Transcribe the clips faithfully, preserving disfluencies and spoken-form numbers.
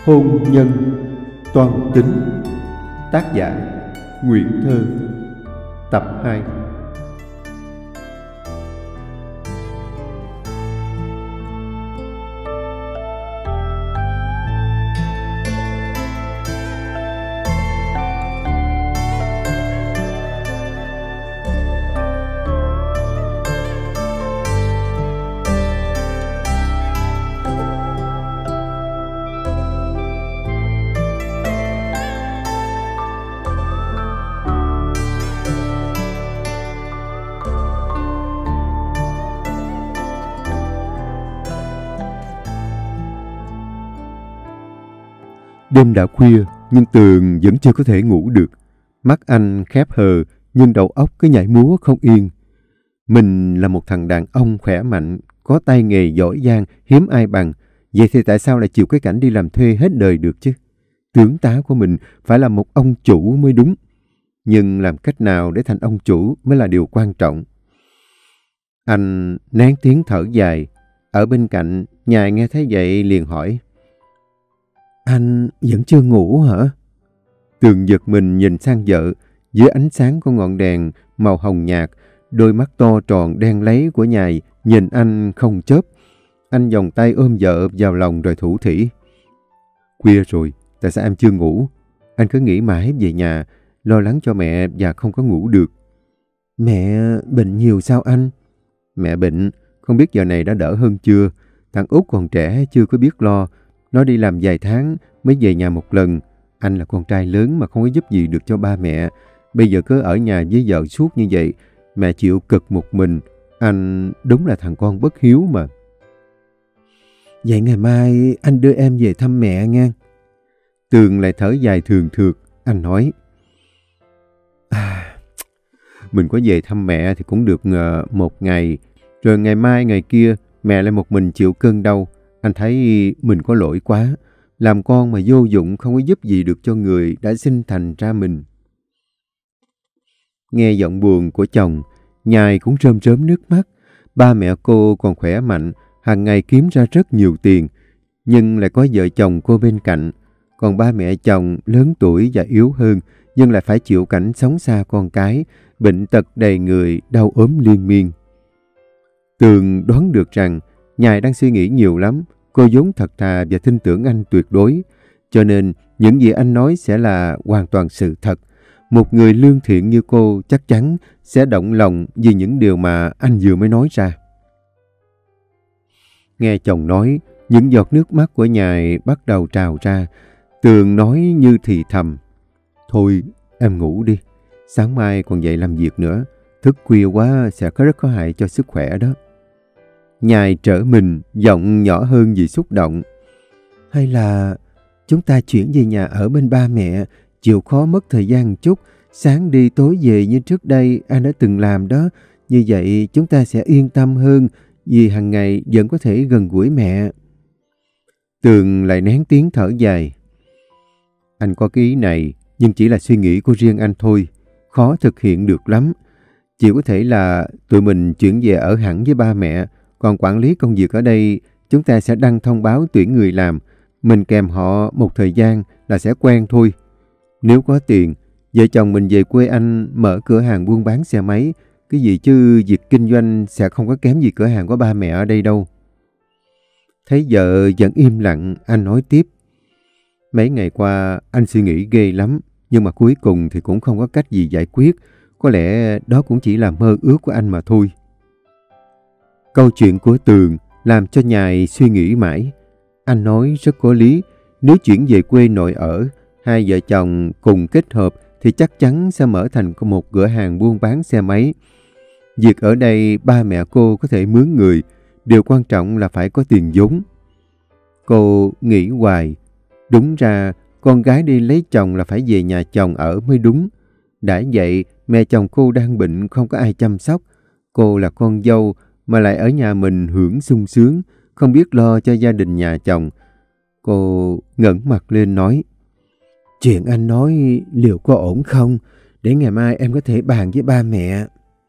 Hôn nhân toan tính. Tác giả Nguyễn Thơ. Tập hai. Đêm đã khuya, nhưng Tường vẫn chưa có thể ngủ được. Mắt anh khép hờ, nhưng đầu óc cứ nhảy múa không yên. Mình là một thằng đàn ông khỏe mạnh, có tay nghề giỏi giang, hiếm ai bằng. Vậy thì tại sao lại chịu cái cảnh đi làm thuê hết đời được chứ? Tướng tá của mình phải là một ông chủ mới đúng. Nhưng làm cách nào để thành ông chủ mới là điều quan trọng. Anh nén tiếng thở dài. Ở bên cạnh, Nhài nghe thấy vậy liền hỏi: "Anh vẫn chưa ngủ hả?" Tường giật mình nhìn sang vợ. Dưới ánh sáng của ngọn đèn màu hồng nhạt, đôi mắt to tròn đen láy của Nhài nhìn anh không chớp. Anh vòng tay ôm vợ vào lòng rồi thủ thỉ: "Khuya rồi, tại sao em chưa ngủ? Anh cứ nghĩ mãi về nhà, lo lắng cho mẹ và không có ngủ được." "Mẹ bệnh nhiều sao anh?" "Mẹ bệnh, không biết giờ này đã đỡ hơn chưa? Thằng Út còn trẻ chưa có biết lo. Nó đi làm vài tháng mới về nhà một lần. Anh là con trai lớn mà không có giúp gì được cho ba mẹ. Bây giờ cứ ở nhà với vợ suốt như vậy, mẹ chịu cực một mình. Anh đúng là thằng con bất hiếu mà." "Vậy ngày mai anh đưa em về thăm mẹ nghe." Tường lại thở dài thường thượt. Anh nói: à, "Mình có về thăm mẹ thì cũng được uh, một ngày. Rồi ngày mai ngày kia mẹ lại một mình chịu cơn đau. Anh thấy mình có lỗi quá. Làm con mà vô dụng không có giúp gì được cho người đã sinh thành ra mình." Nghe giọng buồn của chồng, Nhài cũng rơm rớm nước mắt. Ba mẹ cô còn khỏe mạnh, hàng ngày kiếm ra rất nhiều tiền, nhưng lại có vợ chồng cô bên cạnh. Còn ba mẹ chồng lớn tuổi và yếu hơn, nhưng lại phải chịu cảnh sống xa con cái, bệnh tật đầy người, đau ốm liên miên. Tường đoán được rằng Nhài đang suy nghĩ nhiều lắm. Cô vốn thật thà và tin tưởng anh tuyệt đối, cho nên những gì anh nói sẽ là hoàn toàn sự thật. Một người lương thiện như cô chắc chắn sẽ động lòng vì những điều mà anh vừa mới nói ra. Nghe chồng nói, những giọt nước mắt của Nhài bắt đầu trào ra. Tường nói như thì thầm: "Thôi, em ngủ đi. Sáng mai còn dậy làm việc nữa. Thức khuya quá sẽ có rất có hại cho sức khỏe đó." Nhài trở mình, giọng nhỏ hơn vì xúc động: "Hay là chúng ta chuyển về nhà ở bên ba mẹ, chịu khó mất thời gian một chút, sáng đi tối về như trước đây anh đã từng làm đó. Như vậy chúng ta sẽ yên tâm hơn, vì hàng ngày vẫn có thể gần gũi mẹ." Tường lại nén tiếng thở dài: "Anh có cái ý này, nhưng chỉ là suy nghĩ của riêng anh thôi. Khó thực hiện được lắm. Chỉ có thể là tụi mình chuyển về ở hẳn với ba mẹ. Còn quản lý công việc ở đây, chúng ta sẽ đăng thông báo tuyển người làm. Mình kèm họ một thời gian là sẽ quen thôi. Nếu có tiền, vợ chồng mình về quê anh mở cửa hàng buôn bán xe máy. Cái gì chứ việc kinh doanh sẽ không có kém gì cửa hàng của ba mẹ ở đây đâu." Thấy vợ vẫn im lặng, anh nói tiếp: "Mấy ngày qua anh suy nghĩ ghê lắm, nhưng mà cuối cùng thì cũng không có cách gì giải quyết. Có lẽ đó cũng chỉ là mơ ước của anh mà thôi." Câu chuyện của Tường làm cho Nhài suy nghĩ mãi. Anh nói rất có lý. Nếu chuyển về quê nội ở, hai vợ chồng cùng kết hợp thì chắc chắn sẽ mở thành một cửa hàng buôn bán xe máy. Việc ở đây ba mẹ cô có thể mướn người. Điều quan trọng là phải có tiền vốn. Cô nghĩ hoài. Đúng ra con gái đi lấy chồng là phải về nhà chồng ở mới đúng. Đã vậy mẹ chồng cô đang bệnh không có ai chăm sóc. Cô là con dâu mà lại ở nhà mình hưởng sung sướng, không biết lo cho gia đình nhà chồng. Cô ngẩng mặt lên nói: "Chuyện anh nói liệu có ổn không? Để ngày mai em có thể bàn với ba mẹ."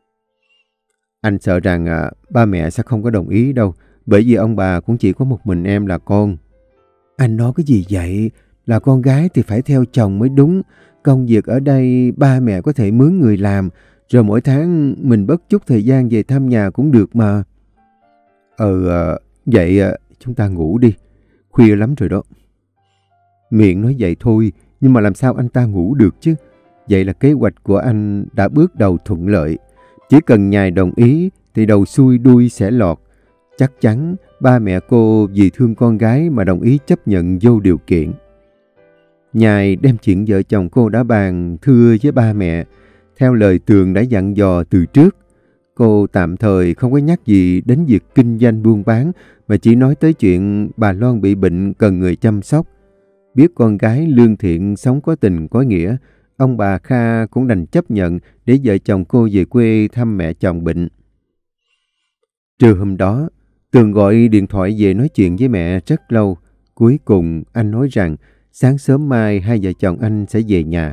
Anh sợ rằng à, ba mẹ sẽ không có đồng ý đâu, bởi vì ông bà cũng chỉ có một mình em là con. Anh nói cái gì vậy? Là con gái thì phải theo chồng mới đúng. Công việc ở đây ba mẹ có thể mướn người làm, rồi mỗi tháng mình bất chút thời gian về thăm nhà cũng được mà. Ừ, vậy chúng ta ngủ đi. Khuya lắm rồi đó. Miệng nói vậy thôi, nhưng mà làm sao anh ta ngủ được chứ? Vậy là kế hoạch của anh đã bước đầu thuận lợi. Chỉ cần Nhài đồng ý thì đầu xuôi đuôi sẽ lọt. Chắc chắn ba mẹ cô vì thương con gái mà đồng ý chấp nhận vô điều kiện. Nhài đem chuyện vợ chồng cô đã bàn thưa với ba mẹ, theo lời Tường đã dặn dò từ trước. Cô tạm thời không có nhắc gì đến việc kinh doanh buôn bán, mà chỉ nói tới chuyện bà Loan bị bệnh cần người chăm sóc. Biết con gái lương thiện sống có tình có nghĩa, ông bà Kha cũng đành chấp nhận để vợ chồng cô về quê thăm mẹ chồng bệnh. Trưa hôm đó, Tường gọi điện thoại về nói chuyện với mẹ rất lâu. Cuối cùng anh nói rằng sáng sớm mai hai vợ chồng anh sẽ về nhà.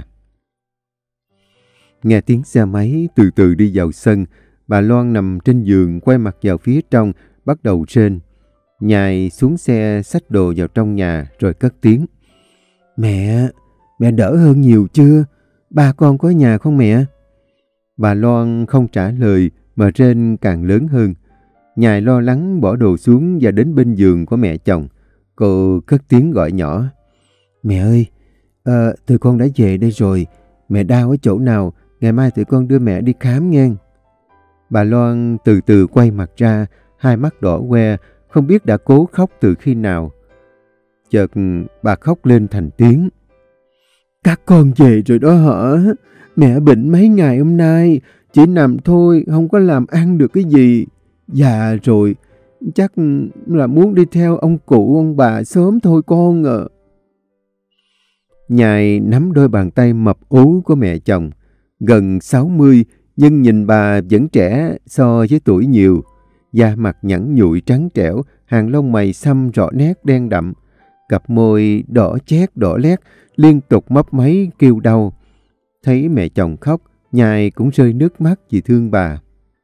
Nghe tiếng xe máy từ từ đi vào sân, bà Loan nằm trên giường quay mặt vào phía trong, bắt đầu rên. Nhài xuống xe xách đồ vào trong nhà rồi cất tiếng. Mẹ, mẹ đỡ hơn nhiều chưa? Ba con có nhà không mẹ? Bà Loan không trả lời mà rên càng lớn hơn. Nhài lo lắng bỏ đồ xuống và đến bên giường của mẹ chồng. Cô cất tiếng gọi nhỏ. Mẹ ơi, à, tụi con đã về đây rồi. Mẹ đau ở chỗ nào? Ngày mai tụi con đưa mẹ đi khám nghe. Bà Loan từ từ quay mặt ra, hai mắt đỏ que, không biết đã cố khóc từ khi nào. Chợt bà khóc lên thành tiếng. Các con về rồi đó hả? Mẹ bệnh mấy ngày hôm nay, chỉ nằm thôi, không có làm ăn được cái gì. Già rồi, chắc là muốn đi theo ông cụ ông bà sớm thôi con ạ. Nhài nắm đôi bàn tay mập ú của mẹ chồng, gần sáu mươi, nhưng nhìn bà vẫn trẻ so với tuổi nhiều. Da mặt nhẵn nhụi trắng trẻo, hàng lông mày xăm rõ nét đen đậm. Cặp môi đỏ chét đỏ lét, liên tục mấp máy kêu đau. Thấy mẹ chồng khóc, Nhài cũng rơi nước mắt vì thương bà.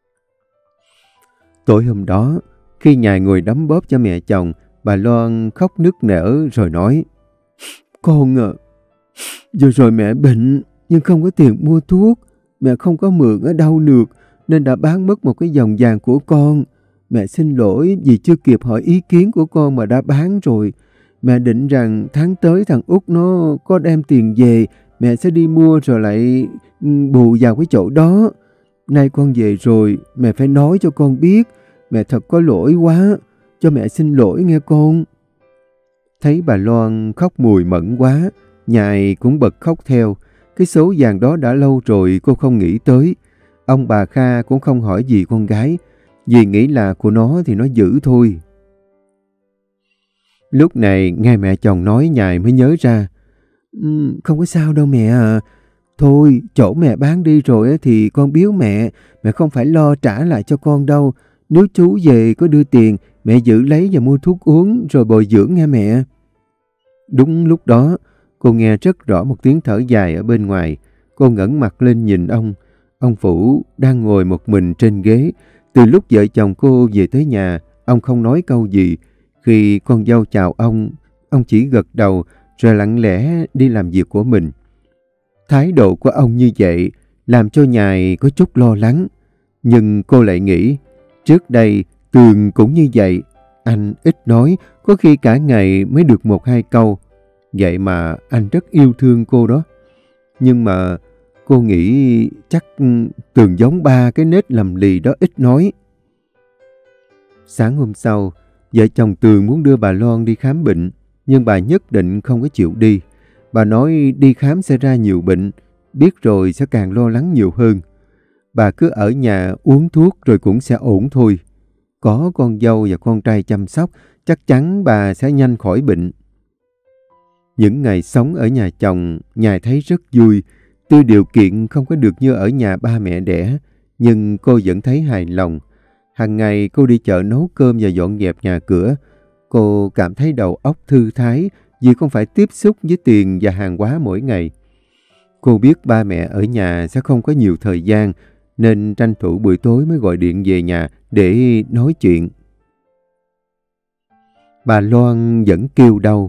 Tối hôm đó, khi Nhài ngồi đấm bóp cho mẹ chồng, bà Loan khóc nức nở rồi nói. Con à, vừa rồi mẹ bệnh nhưng không có tiền mua thuốc. Mẹ không có mượn ở đâu được nên đã bán mất một cái vòng vàng của con. Mẹ xin lỗi vì chưa kịp hỏi ý kiến của con mà đã bán rồi. Mẹ định rằng tháng tới thằng Út nó có đem tiền về, mẹ sẽ đi mua rồi lại bù vào cái chỗ đó. Nay con về rồi, mẹ phải nói cho con biết. Mẹ thật có lỗi quá, cho mẹ xin lỗi nghe con. Thấy bà Loan khóc mùi mẫn quá, Nhài cũng bật khóc theo. Cái số vàng đó đã lâu rồi cô không nghĩ tới. Ông bà Kha cũng không hỏi gì con gái, vì nghĩ là của nó thì nó giữ thôi. Lúc này nghe mẹ chồng nói, Nhài mới nhớ ra. Um, không có sao đâu mẹ à. Thôi, chỗ mẹ bán đi rồi thì con biếu mẹ. Mẹ không phải lo trả lại cho con đâu. Nếu chú về có đưa tiền, mẹ giữ lấy và mua thuốc uống rồi bồi dưỡng nghe mẹ. Đúng lúc đó, cô nghe rất rõ một tiếng thở dài ở bên ngoài. Cô ngẩng mặt lên nhìn ông. Ông Phủ đang ngồi một mình trên ghế. Từ lúc vợ chồng cô về tới nhà, ông không nói câu gì. Khi con dâu chào ông, ông chỉ gật đầu rồi lặng lẽ đi làm việc của mình. Thái độ của ông như vậy làm cho Nhài có chút lo lắng. Nhưng cô lại nghĩ, trước đây Tường cũng như vậy. Anh ít nói, có khi cả ngày mới được một hai câu. Vậy mà anh rất yêu thương cô đó. Nhưng mà cô nghĩ chắc Tường giống ba cái nết lầm lì đó ít nói. Sáng hôm sau, vợ chồng Tường muốn đưa bà Loan đi khám bệnh, nhưng bà nhất định không có chịu đi. Bà nói đi khám sẽ ra nhiều bệnh, biết rồi sẽ càng lo lắng nhiều hơn. Bà cứ ở nhà uống thuốc rồi cũng sẽ ổn thôi. Có con dâu và con trai chăm sóc, chắc chắn bà sẽ nhanh khỏi bệnh. Những ngày sống ở nhà chồng, Nhài thấy rất vui. Tuy điều kiện không có được như ở nhà ba mẹ đẻ, nhưng cô vẫn thấy hài lòng. Hàng ngày cô đi chợ nấu cơm và dọn dẹp nhà cửa. Cô cảm thấy đầu óc thư thái vì không phải tiếp xúc với tiền và hàng hóa mỗi ngày. Cô biết ba mẹ ở nhà sẽ không có nhiều thời gian, nên tranh thủ buổi tối mới gọi điện về nhà để nói chuyện. Bà Loan vẫn kêu đau.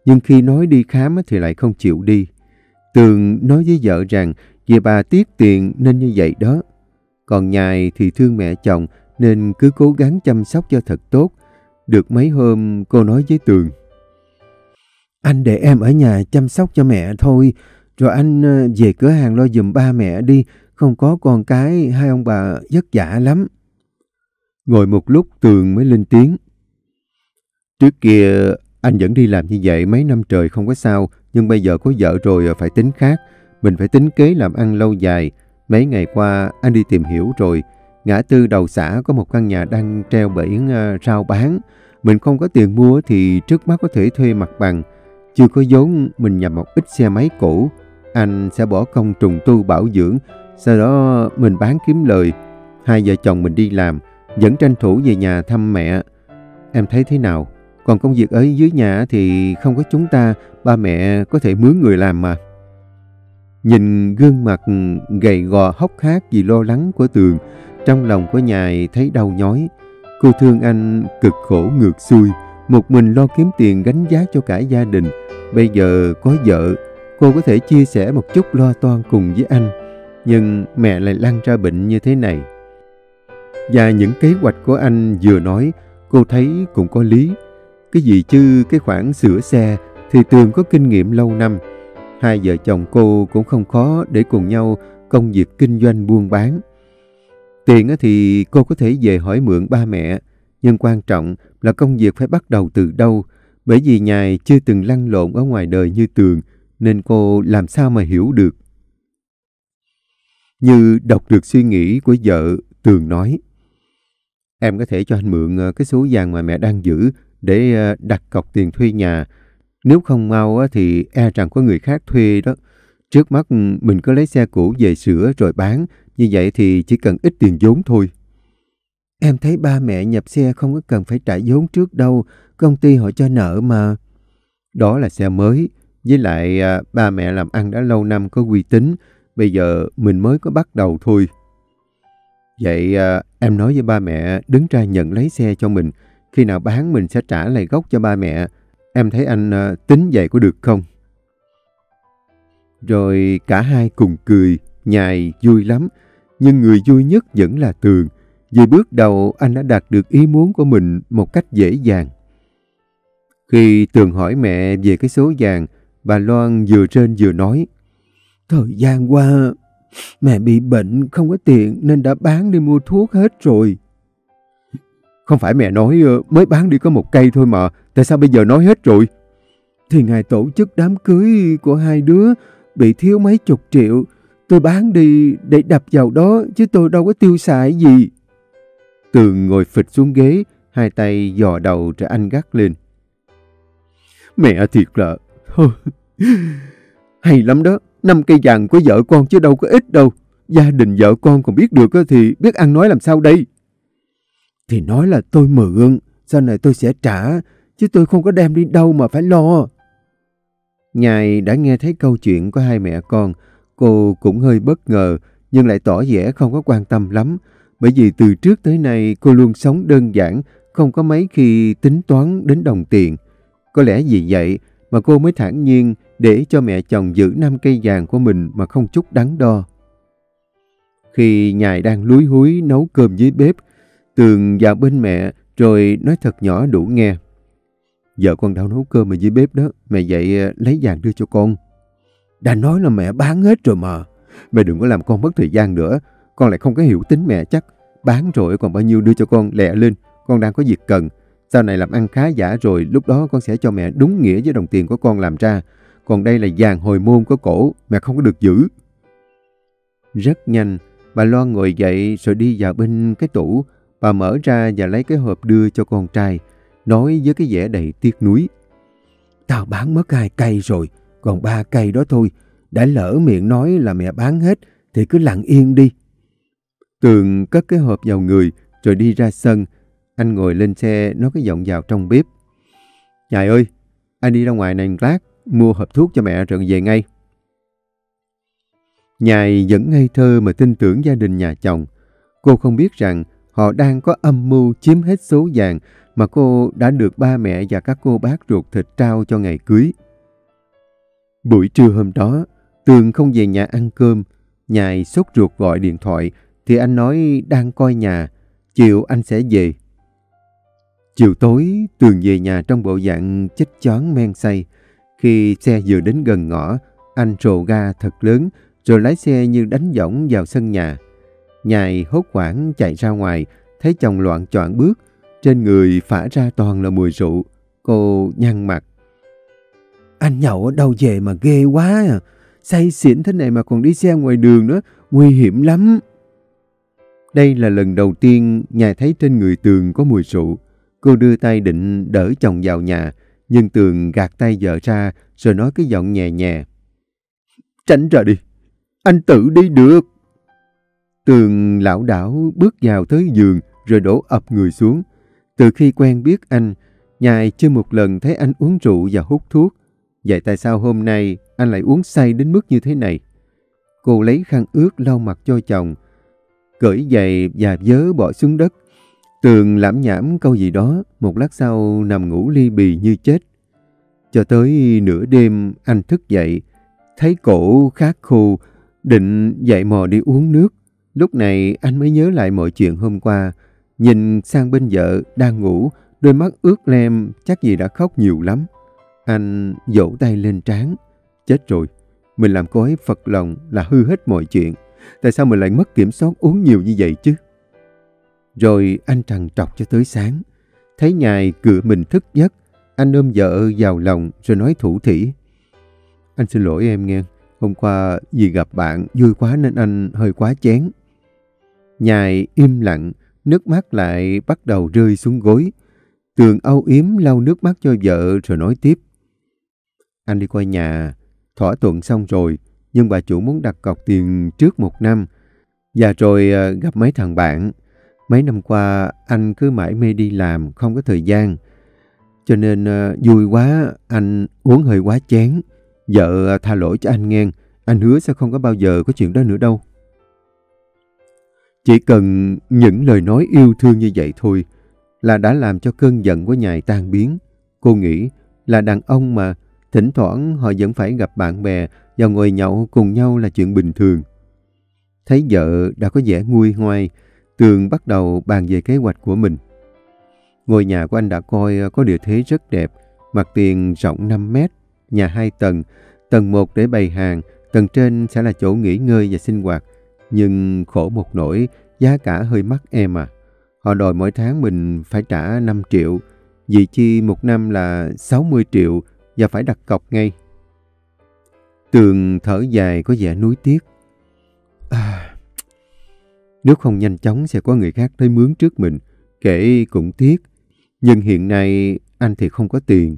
nhưng khi nói đi khám thì lại không chịu đi. Tường nói với vợ rằng vì bà tiếc tiền nên như vậy đó. Còn Nhài thì thương mẹ chồng nên cứ cố gắng chăm sóc cho thật tốt. Được mấy hôm cô nói với Tường: Anh để em ở nhà chăm sóc cho mẹ thôi, rồi anh về cửa hàng lo giùm ba mẹ đi, không có con cái hai ông bà vất vả lắm. Ngồi một lúc Tường mới lên tiếng: Trước kia anh vẫn đi làm như vậy mấy năm trời không có sao, nhưng bây giờ có vợ rồi phải tính khác. Mình phải tính kế làm ăn lâu dài. Mấy ngày qua anh đi tìm hiểu rồi. Ngã tư đầu xã có một căn nhà đang treo biển uh, rao bán. Mình không có tiền mua thì trước mắt có thể thuê mặt bằng. Chưa có vốn mình nhập một ít xe máy cũ. Anh sẽ bỏ công trùng tu bảo dưỡng. Sau đó mình bán kiếm lời. Hai vợ chồng mình đi làm, vẫn tranh thủ về nhà thăm mẹ. Em thấy thế nào? Còn công việc ở dưới nhà thì không có chúng ta, ba mẹ có thể mướn người làm mà. Nhìn gương mặt gầy gò hốc hác vì lo lắng của Tường, trong lòng của Nhài thấy đau nhói. Cô thương anh cực khổ ngược xuôi, một mình lo kiếm tiền gánh vác cho cả gia đình. Bây giờ có vợ, cô có thể chia sẻ một chút lo toan cùng với anh. Nhưng mẹ lại lăn ra bệnh như thế này. Và những kế hoạch của anh vừa nói, cô thấy cũng có lý. Cái gì chứ cái khoản sửa xe thì Tường có kinh nghiệm lâu năm. Hai vợ chồng cô cũng không khó để cùng nhau công việc kinh doanh buôn bán. Tiền thì cô có thể về hỏi mượn ba mẹ, nhưng quan trọng là công việc phải bắt đầu từ đâu. Bởi vì Nhài chưa từng lăn lộn ở ngoài đời như Tường, nên cô làm sao mà hiểu được. Như đọc được suy nghĩ của vợ, Tường nói: Em có thể cho anh mượn cái số vàng mà mẹ đang giữ để đặt cọc tiền thuê nhà. Nếu không mau thì e rằng có người khác thuê đó. Trước mắt mình cứ lấy xe cũ về sửa rồi bán. Như vậy thì chỉ cần ít tiền vốn thôi. Em thấy ba mẹ nhập xe không có cần phải trả vốn trước đâu. Công ty họ cho nợ mà. Đó là xe mới. Với lại ba mẹ làm ăn đã lâu năm có uy tín. Bây giờ mình mới có bắt đầu thôi. Vậy em nói với ba mẹ đứng ra nhận lấy xe cho mình. Khi nào bán mình sẽ trả lại gốc cho ba mẹ. Em thấy anh uh, tính vậy có được không? Rồi cả hai cùng cười, Nhài vui lắm. Nhưng người vui nhất vẫn là Tường. Vì bước đầu anh đã đạt được ý muốn của mình một cách dễ dàng. Khi Tường hỏi mẹ về cái số vàng, bà Loan vừa rên vừa nói: Thời gian qua, mẹ bị bệnh không có tiền nên đã bán đi mua thuốc hết rồi. Không phải mẹ nói mới bán đi có một cây thôi mà, tại sao bây giờ nói hết rồi? Thì ngày tổ chức đám cưới của hai đứa bị thiếu mấy chục triệu. Tôi bán đi để đập vào đó chứ tôi đâu có tiêu xài gì. Tường ngồi phịch xuống ghế, hai tay dò đầu rồi anh gắt lên: Mẹ thiệt là... Hay lắm đó, năm cây vàng của vợ con chứ đâu có ít đâu. Gia đình vợ con còn biết được thì biết ăn nói làm sao đây? Thì nói là tôi mượn, sau này tôi sẽ trả, chứ tôi không có đem đi đâu mà phải lo. Nhài đã nghe thấy câu chuyện của hai mẹ con, cô cũng hơi bất ngờ, nhưng lại tỏ vẻ không có quan tâm lắm, bởi vì từ trước tới nay cô luôn sống đơn giản, không có mấy khi tính toán đến đồng tiền. Có lẽ vì vậy mà cô mới thản nhiên để cho mẹ chồng giữ năm cây vàng của mình mà không chút đắn đo. Khi Nhài đang lúi húi nấu cơm dưới bếp, Tường vào bên mẹ rồi nói thật nhỏ đủ nghe: Vợ con đang nấu cơm ở dưới bếp đó, mẹ dậy lấy vàng đưa cho con. Đã nói là mẹ bán hết rồi mà. Mẹ đừng có làm con mất thời gian nữa. Con lại không có hiểu tính mẹ chắc. Bán rồi còn bao nhiêu đưa cho con lẹ lên. Con đang có việc cần. Sau này làm ăn khá giả rồi, lúc đó con sẽ cho mẹ đúng nghĩa với đồng tiền của con làm ra. Còn đây là vàng hồi môn có cổ, mẹ không có được giữ. Rất nhanh, bà Loan ngồi dậy rồi đi vào bên cái tủ. Bà mở ra và lấy cái hộp đưa cho con trai, nói với cái vẻ đầy tiếc nuối: Tao bán mất hai cây rồi, còn ba cây đó thôi. Đã lỡ miệng nói là mẹ bán hết thì cứ lặng yên đi. Tường cất cái hộp vào người rồi đi ra sân. Anh ngồi lên xe nói cái giọng vào trong bếp: Nhài ơi, anh đi ra ngoài này lát, mua hộp thuốc cho mẹ rồi về ngay. Nhài vẫn ngây thơ mà tin tưởng gia đình nhà chồng. Cô không biết rằng họ đang có âm mưu chiếm hết số vàng mà cô đã được ba mẹ và các cô bác ruột thịt trao cho ngày cưới. Buổi trưa hôm đó, Tường không về nhà ăn cơm. Nhài sốt ruột gọi điện thoại thì anh nói đang coi nhà, chiều anh sẽ về. Chiều tối, Tường về nhà trong bộ dạng chích choáng men say. Khi xe vừa đến gần ngõ, anh rồ ga thật lớn rồi lái xe như đánh võng vào sân nhà. Nhài hốt hoảng chạy ra ngoài, thấy chồng loạng choạng bước, trên người phả ra toàn là mùi rượu. Cô nhăn mặt. Anh nhậu ở đâu về mà ghê quá à. Say xỉn thế này mà còn đi xe ngoài đường nữa, nguy hiểm lắm. Đây là lần đầu tiên Nhài thấy trên người Tường có mùi rượu. Cô đưa tay định đỡ chồng vào nhà, nhưng Tường gạt tay vợ ra rồi nói cái giọng nhẹ nhẹ. Tránh ra đi, anh tự đi được. Tường lảo đảo bước vào tới giường rồi đổ ập người xuống. Từ khi quen biết anh, Nhài chưa một lần thấy anh uống rượu và hút thuốc. Vậy tại sao hôm nay anh lại uống say đến mức như thế này? Cô lấy khăn ướt lau mặt cho chồng, cởi giày và vớ bỏ xuống đất. Tường lảm nhảm câu gì đó, một lát sau nằm ngủ li bì như chết. Cho tới nửa đêm anh thức dậy, thấy cổ khát khô, định dậy mò đi uống nước. Lúc này anh mới nhớ lại mọi chuyện hôm qua, nhìn sang bên vợ đang ngủ, đôi mắt ướt lem, chắc gì đã khóc nhiều lắm. Anh vỗ tay lên trán. Chết rồi, mình làm cô ấy phật lòng là hư hết mọi chuyện. Tại sao mình lại mất kiểm soát uống nhiều như vậy chứ? Rồi anh trằn trọc cho tới sáng. Thấy Nhài cựa mình thức giấc, anh ôm vợ vào lòng rồi nói thủ thỉ. Anh xin lỗi em nghe. Hôm qua vì gặp bạn vui quá nên anh hơi quá chén. Nhài im lặng, nước mắt lại bắt đầu rơi xuống gối. Tường âu yếm lau nước mắt cho vợ rồi nói tiếp. Anh đi coi nhà, thỏa thuận xong rồi, nhưng bà chủ muốn đặt cọc tiền trước một năm. Và rồi gặp mấy thằng bạn. Mấy năm qua anh cứ mãi mê đi làm, không có thời gian. Cho nên vui quá, anh uống hơi quá chén. Vợ tha lỗi cho anh nghe, anh hứa sẽ không có bao giờ có chuyện đó nữa đâu. Chỉ cần những lời nói yêu thương như vậy thôi là đã làm cho cơn giận của Nhài tan biến. Cô nghĩ là đàn ông mà, thỉnh thoảng họ vẫn phải gặp bạn bè và ngồi nhậu cùng nhau là chuyện bình thường. Thấy vợ đã có vẻ nguôi ngoai, Tường bắt đầu bàn về kế hoạch của mình. Ngôi nhà của anh đã coi có địa thế rất đẹp, mặt tiền rộng năm mét, nhà hai tầng, tầng một để bày hàng, tầng trên sẽ là chỗ nghỉ ngơi và sinh hoạt. Nhưng khổ một nỗi, giá cả hơi mắc em à. Họ đòi mỗi tháng mình phải trả năm triệu, vì chi một năm là sáu mươi triệu và phải đặt cọc ngay. Tường thở dài có vẻ nuối tiếc. À, nếu không nhanh chóng sẽ có người khác tới mướn trước mình, kể cũng tiếc. Nhưng hiện nay anh thì không có tiền.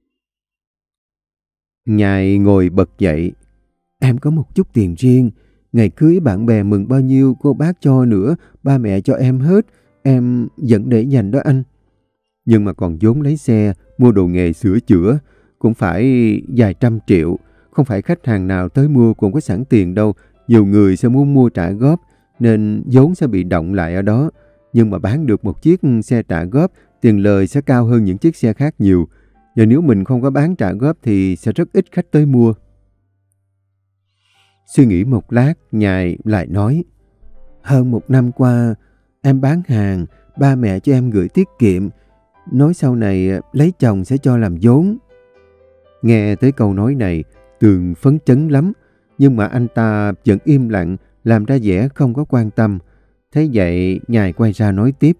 Nhài ngồi bật dậy. Em có một chút tiền riêng. Ngày cưới bạn bè mừng bao nhiêu cô bác cho nữa, ba mẹ cho em hết. Em vẫn để dành đó anh. Nhưng mà còn vốn lấy xe, mua đồ nghề sửa chữa, cũng phải vài trăm triệu. Không phải khách hàng nào tới mua cũng có sẵn tiền đâu. Nhiều người sẽ muốn mua trả góp, nên vốn sẽ bị động lại ở đó. Nhưng mà bán được một chiếc xe trả góp, tiền lời sẽ cao hơn những chiếc xe khác nhiều. Và nếu mình không có bán trả góp thì sẽ rất ít khách tới mua. Suy nghĩ một lát, Nhài lại nói. Hơn một năm qua, em bán hàng, ba mẹ cho em gửi tiết kiệm. Nói sau này lấy chồng sẽ cho làm vốn. Nghe tới câu nói này, Tường phấn chấn lắm. Nhưng mà anh ta vẫn im lặng, làm ra vẻ không có quan tâm. Thế vậy, Nhài quay ra nói tiếp.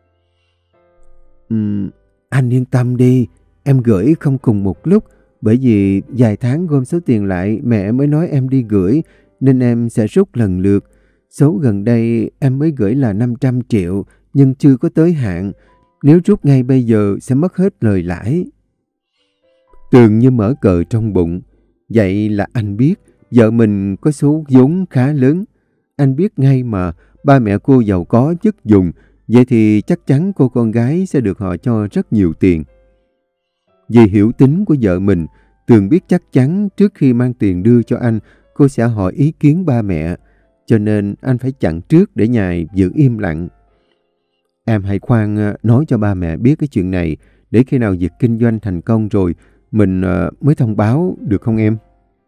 Um, anh yên tâm đi, em gửi không cùng một lúc. Bởi vì vài tháng gom số tiền lại, mẹ mới nói em đi gửi, nên em sẽ rút lần lượt. Số gần đây em mới gửi là năm trăm triệu, nhưng chưa có tới hạn. Nếu rút ngay bây giờ sẽ mất hết lời lãi. Tường như mở cờ trong bụng. Vậy là anh biết vợ mình có số vốn khá lớn. Anh biết ngay mà, ba mẹ cô giàu có chất dùng. Vậy thì chắc chắn cô con gái sẽ được họ cho rất nhiều tiền. Vì hiểu tính của vợ mình, Tường biết chắc chắn trước khi mang tiền đưa cho anh, cô sẽ hỏi ý kiến ba mẹ. Cho nên anh phải chặn trước để Nhài giữ im lặng. em hãy khoan nói cho ba mẹ biết cái chuyện này, để khi nào việc kinh doanh thành công rồi mình mới thông báo, được không em?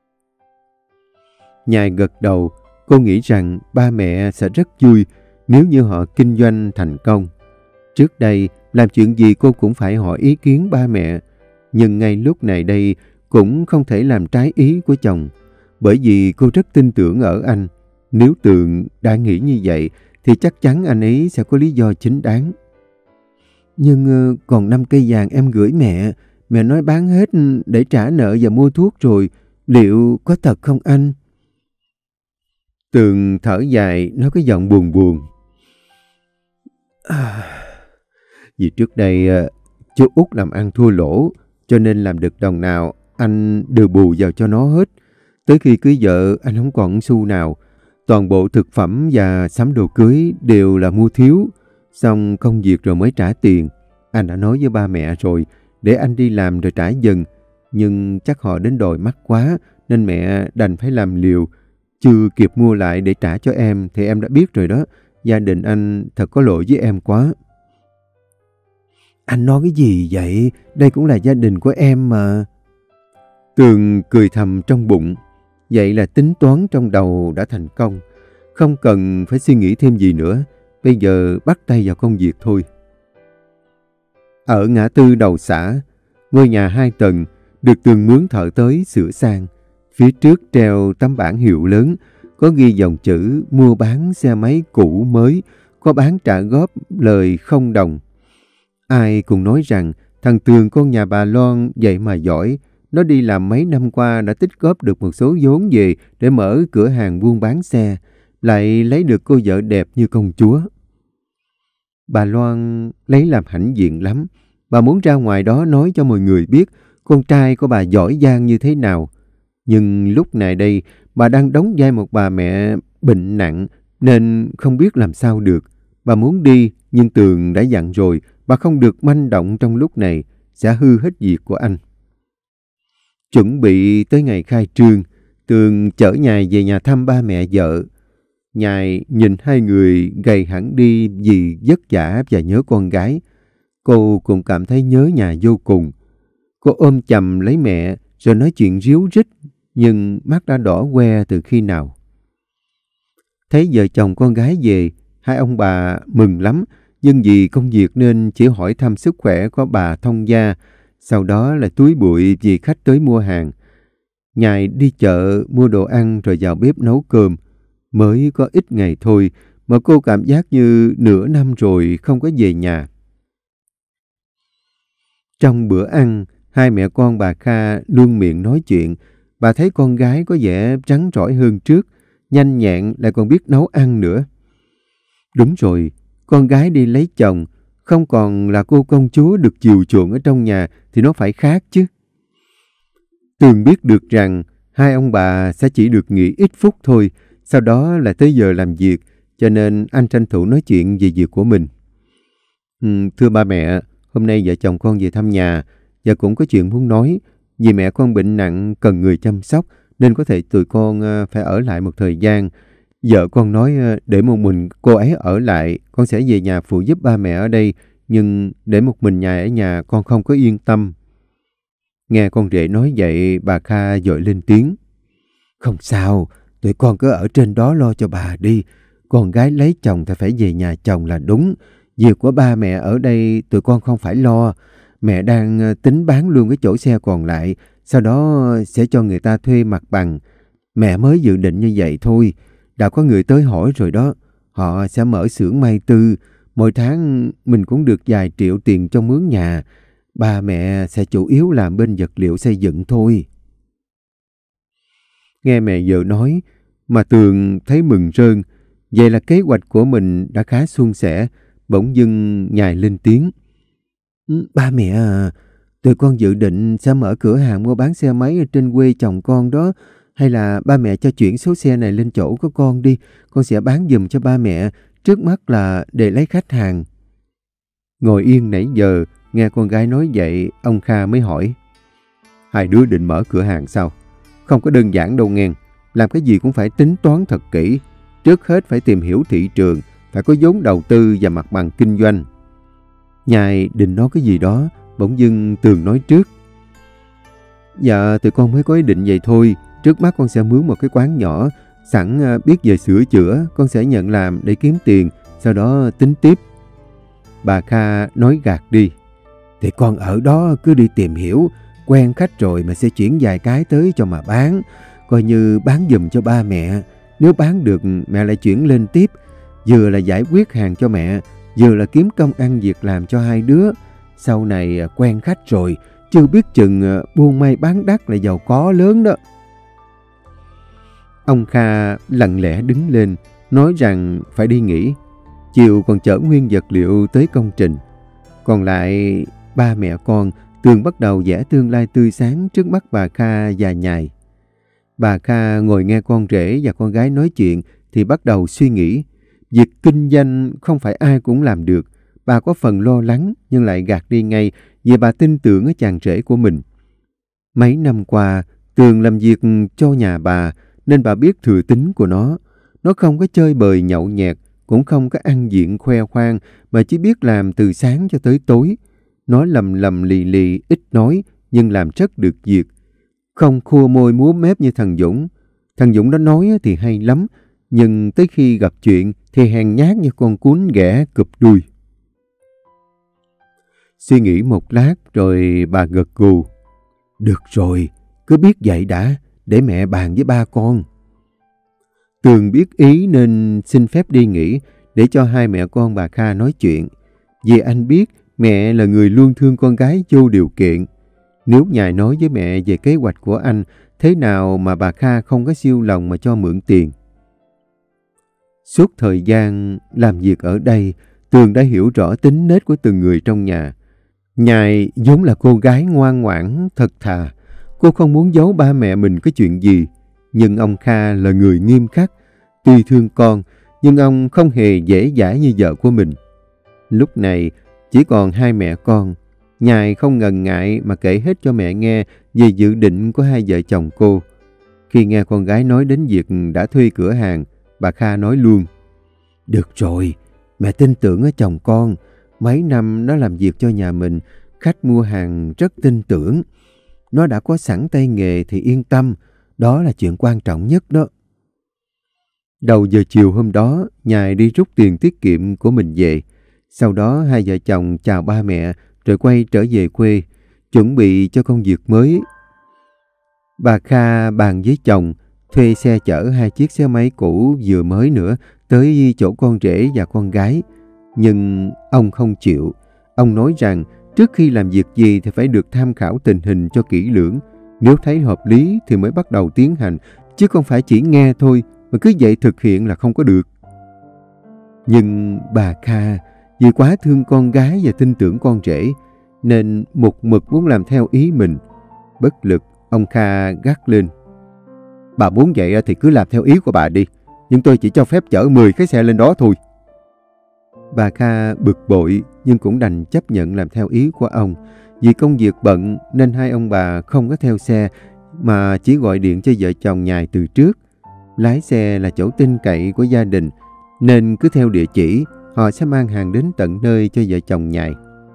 Nhài gật đầu. Cô nghĩ rằng ba mẹ sẽ rất vui nếu như họ kinh doanh thành công. Trước đây, làm chuyện gì cô cũng phải hỏi ý kiến ba mẹ. Nhưng ngay lúc này đây cũng không thể làm trái ý của chồng. Bởi vì cô rất tin tưởng ở anh. Nếu Tường đã nghĩ như vậy thì chắc chắn anh ấy sẽ có lý do chính đáng. Nhưng còn năm cây vàng em gửi mẹ, mẹ nói bán hết để trả nợ và mua thuốc rồi. Liệu có thật không anh? Tường thở dài, nói cái giọng buồn buồn. À, vì trước đây chú Út làm ăn thua lỗ, cho nên làm được đồng nào anh đều bù vào cho nó hết. Tới khi cưới vợ anh không còn xu nào. Toàn bộ thực phẩm và sắm đồ cưới đều là mua thiếu. Xong công việc rồi mới trả tiền. Anh đã nói với ba mẹ rồi, để anh đi làm rồi trả dần. Nhưng chắc họ đến đòi mắc quá, nên mẹ đành phải làm liều. Chưa kịp mua lại để trả cho em thì em đã biết rồi đó. Gia đình anh thật có lỗi với em quá. Anh nói cái gì vậy? Đây cũng là gia đình của em mà. Tường cười thầm trong bụng. Vậy là tính toán trong đầu đã thành công. Không cần phải suy nghĩ thêm gì nữa. Bây giờ bắt tay vào công việc thôi. Ở ngã tư đầu xã, ngôi nhà hai tầng được Tường mướn thợ tới sửa sang. Phía trước treo tấm bảng hiệu lớn, có ghi dòng chữ mua bán xe máy cũ mới, có bán trả góp lời không đồng. Ai cũng nói rằng thằng Tường con nhà bà Loan vậy mà giỏi. Nó đi làm mấy năm qua đã tích góp được một số vốn về để mở cửa hàng buôn bán xe, lại lấy được cô vợ đẹp như công chúa. Bà Loan lấy làm hãnh diện lắm. Bà muốn ra ngoài đó nói cho mọi người biết con trai của bà giỏi giang như thế nào. Nhưng lúc này đây, bà đang đóng vai một bà mẹ bệnh nặng nên không biết làm sao được. Bà muốn đi, nhưng Tường đã dặn rồi, bà không được manh động trong lúc này, sẽ hư hết việc của anh. Chuẩn bị tới ngày khai trương, Tường chở Nhài về nhà thăm ba mẹ vợ. Nhài nhìn hai người gầy hẳn đi vì vất vả và nhớ con gái. Cô cũng cảm thấy nhớ nhà vô cùng. Cô ôm chầm lấy mẹ rồi nói chuyện ríu rít, nhưng mắt đã đỏ que từ khi nào. Thấy vợ chồng con gái về, hai ông bà mừng lắm, nhưng vì công việc nên chỉ hỏi thăm sức khỏe của bà thông gia, sau đó là túi bụi vì khách tới mua hàng. Nhài đi chợ mua đồ ăn rồi vào bếp nấu cơm. Mới có ít ngày thôi mà cô cảm giác như nửa năm rồi không có về nhà. Trong bữa ăn, hai mẹ con bà Kha luôn miệng nói chuyện. Bà thấy con gái có vẻ rắn rỏi hơn trước, nhanh nhẹn lại còn biết nấu ăn nữa. Đúng rồi, con gái đi lấy chồng, không còn là cô công chúa được chiều chuộng ở trong nhà thì nó phải khác chứ. Tường biết được rằng hai ông bà sẽ chỉ được nghỉ ít phút thôi, sau đó là tới giờ làm việc, cho nên anh tranh thủ nói chuyện về việc của mình. Ừ, thưa ba mẹ, hôm nay vợ chồng con về thăm nhà và cũng có chuyện muốn nói. Vì mẹ con bệnh nặng cần người chăm sóc nên có thể tụi con phải ở lại một thời gian. Vợ con nói để một mình cô ấy ở lại, con sẽ về nhà phụ giúp ba mẹ ở đây, nhưng để một mình nhà ở nhà con không có yên tâm. Nghe con rể nói vậy, bà Kha vội lên tiếng. Không sao, tụi con cứ ở trên đó lo cho bà đi. Con gái lấy chồng thì phải về nhà chồng là đúng. Việc của ba mẹ ở đây tụi con không phải lo. Mẹ đang tính bán luôn cái chỗ xe còn lại, sau đó sẽ cho người ta thuê mặt bằng. Mẹ mới dự định như vậy thôi. Đã có người tới hỏi rồi đó. Họ sẽ mở xưởng may tư. Mỗi tháng mình cũng được vài triệu tiền cho mướn nhà. Ba mẹ sẽ chủ yếu làm bên vật liệu xây dựng thôi. Nghe mẹ vợ nói mà Tường thấy mừng rơn. Vậy là kế hoạch của mình đã khá suôn sẻ. Bỗng dưng Nhài lên tiếng. Ba mẹ à, tụi con dự định sẽ mở cửa hàng mua bán xe máy ở trên quê chồng con đó. Hay là ba mẹ cho chuyển số xe này lên chỗ của con đi. Con sẽ bán giùm cho ba mẹ. Trước mắt là để lấy khách hàng. Ngồi yên nãy giờ, nghe con gái nói vậy, ông Kha mới hỏi. Hai đứa định mở cửa hàng sao? Không có đơn giản đâu nghe. Làm cái gì cũng phải tính toán thật kỹ. Trước hết phải tìm hiểu thị trường, phải có vốn đầu tư và mặt bằng kinh doanh. Nhài định nói cái gì đó, bỗng dưng Tường nói trước. Dạ, tụi con mới có ý định vậy thôi. Trước mắt con sẽ mướn một cái quán nhỏ, sẵn biết về sửa chữa, con sẽ nhận làm để kiếm tiền, sau đó tính tiếp. Bà Kha nói gạt đi. Thì con ở đó cứ đi tìm hiểu, quen khách rồi mà sẽ chuyển vài cái tới cho mà bán, coi như bán giùm cho ba mẹ. Nếu bán được mẹ lại chuyển lên tiếp, vừa là giải quyết hàng cho mẹ, vừa là kiếm công ăn việc làm cho hai đứa. Sau này quen khách rồi, chưa biết chừng buôn may bán đắt là giàu có lớn đó. Ông Kha lặng lẽ đứng lên, nói rằng phải đi nghỉ. Chiều còn chở nguyên vật liệu tới công trình. Còn lại ba mẹ con, Tường bắt đầu vẽ tương lai tươi sáng trước mắt bà Kha và Nhài. Bà Kha ngồi nghe con rể và con gái nói chuyện thì bắt đầu suy nghĩ. Việc kinh doanh không phải ai cũng làm được. Bà có phần lo lắng nhưng lại gạt đi ngay vì bà tin tưởng ở chàng rể của mình. Mấy năm qua, Tường làm việc cho nhà bà nên bà biết thừa tính của nó. Nó không có chơi bời nhậu nhẹt, cũng không có ăn diện khoe khoang mà chỉ biết làm từ sáng cho tới tối. Nó lầm lầm lì lì, ít nói nhưng làm rất được việc. Không khua môi múa mép như thằng Dũng. Thằng Dũng đó nói thì hay lắm, nhưng tới khi gặp chuyện thì hèn nhát như con cún ghẻ cụp đuôi. Suy nghĩ một lát rồi bà gật gù. Được rồi, cứ biết vậy đã, để mẹ bàn với ba con. Tường biết ý nên xin phép đi nghỉ để cho hai mẹ con bà Kha nói chuyện. Vì anh biết mẹ là người luôn thương con gái vô điều kiện. Nếu Nhài nói với mẹ về kế hoạch của anh, thế nào mà bà Kha không có siêu lòng mà cho mượn tiền. Suốt thời gian làm việc ở đây, Tường đã hiểu rõ tính nết của từng người trong nhà. Nhài vốn là cô gái ngoan ngoãn, thật thà. Cô không muốn giấu ba mẹ mình cái chuyện gì. Nhưng ông Kha là người nghiêm khắc. Tuy thương con, nhưng ông không hề dễ dãi như vợ của mình. Lúc này, chỉ còn hai mẹ con. Nhài không ngần ngại mà kể hết cho mẹ nghe về dự định của hai vợ chồng cô. Khi nghe con gái nói đến việc đã thuê cửa hàng, bà Kha nói luôn. Được rồi, mẹ tin tưởng ở chồng con. Mấy năm nó làm việc cho nhà mình, khách mua hàng rất tin tưởng. Nó đã có sẵn tay nghề thì yên tâm, đó là chuyện quan trọng nhất đó. Đầu giờ chiều hôm đó, Nhài đi rút tiền tiết kiệm của mình về. Sau đó hai vợ chồng chào ba mẹ rồi quay trở về quê, chuẩn bị cho công việc mới. Bà Kha bàn với chồng thuê xe chở hai chiếc xe máy cũ vừa mới nữa tới chỗ con rể và con gái. Nhưng ông không chịu. Ông nói rằng trước khi làm việc gì thì phải được tham khảo tình hình cho kỹ lưỡng. Nếu thấy hợp lý thì mới bắt đầu tiến hành, chứ không phải chỉ nghe thôi mà cứ vậy thực hiện là không có được. Nhưng bà Kha vì quá thương con gái và tin tưởng con rể nên một mực muốn làm theo ý mình. Bất lực, ông Kha gắt lên. Bà muốn vậy thì cứ làm theo ý của bà đi, nhưng tôi chỉ cho phép chở mười cái xe lên đó thôi. Bà Kha bực bội nhưng cũng đành chấp nhận làm theo ý của ông. Vì công việc bận nên hai ông bà không có theo xe mà chỉ gọi điện cho vợ chồng Nhài từ trước. Lái xe là chỗ tin cậy của gia đình nên cứ theo địa chỉ họ sẽ mang hàng đến tận nơi cho vợ chồng Nhài.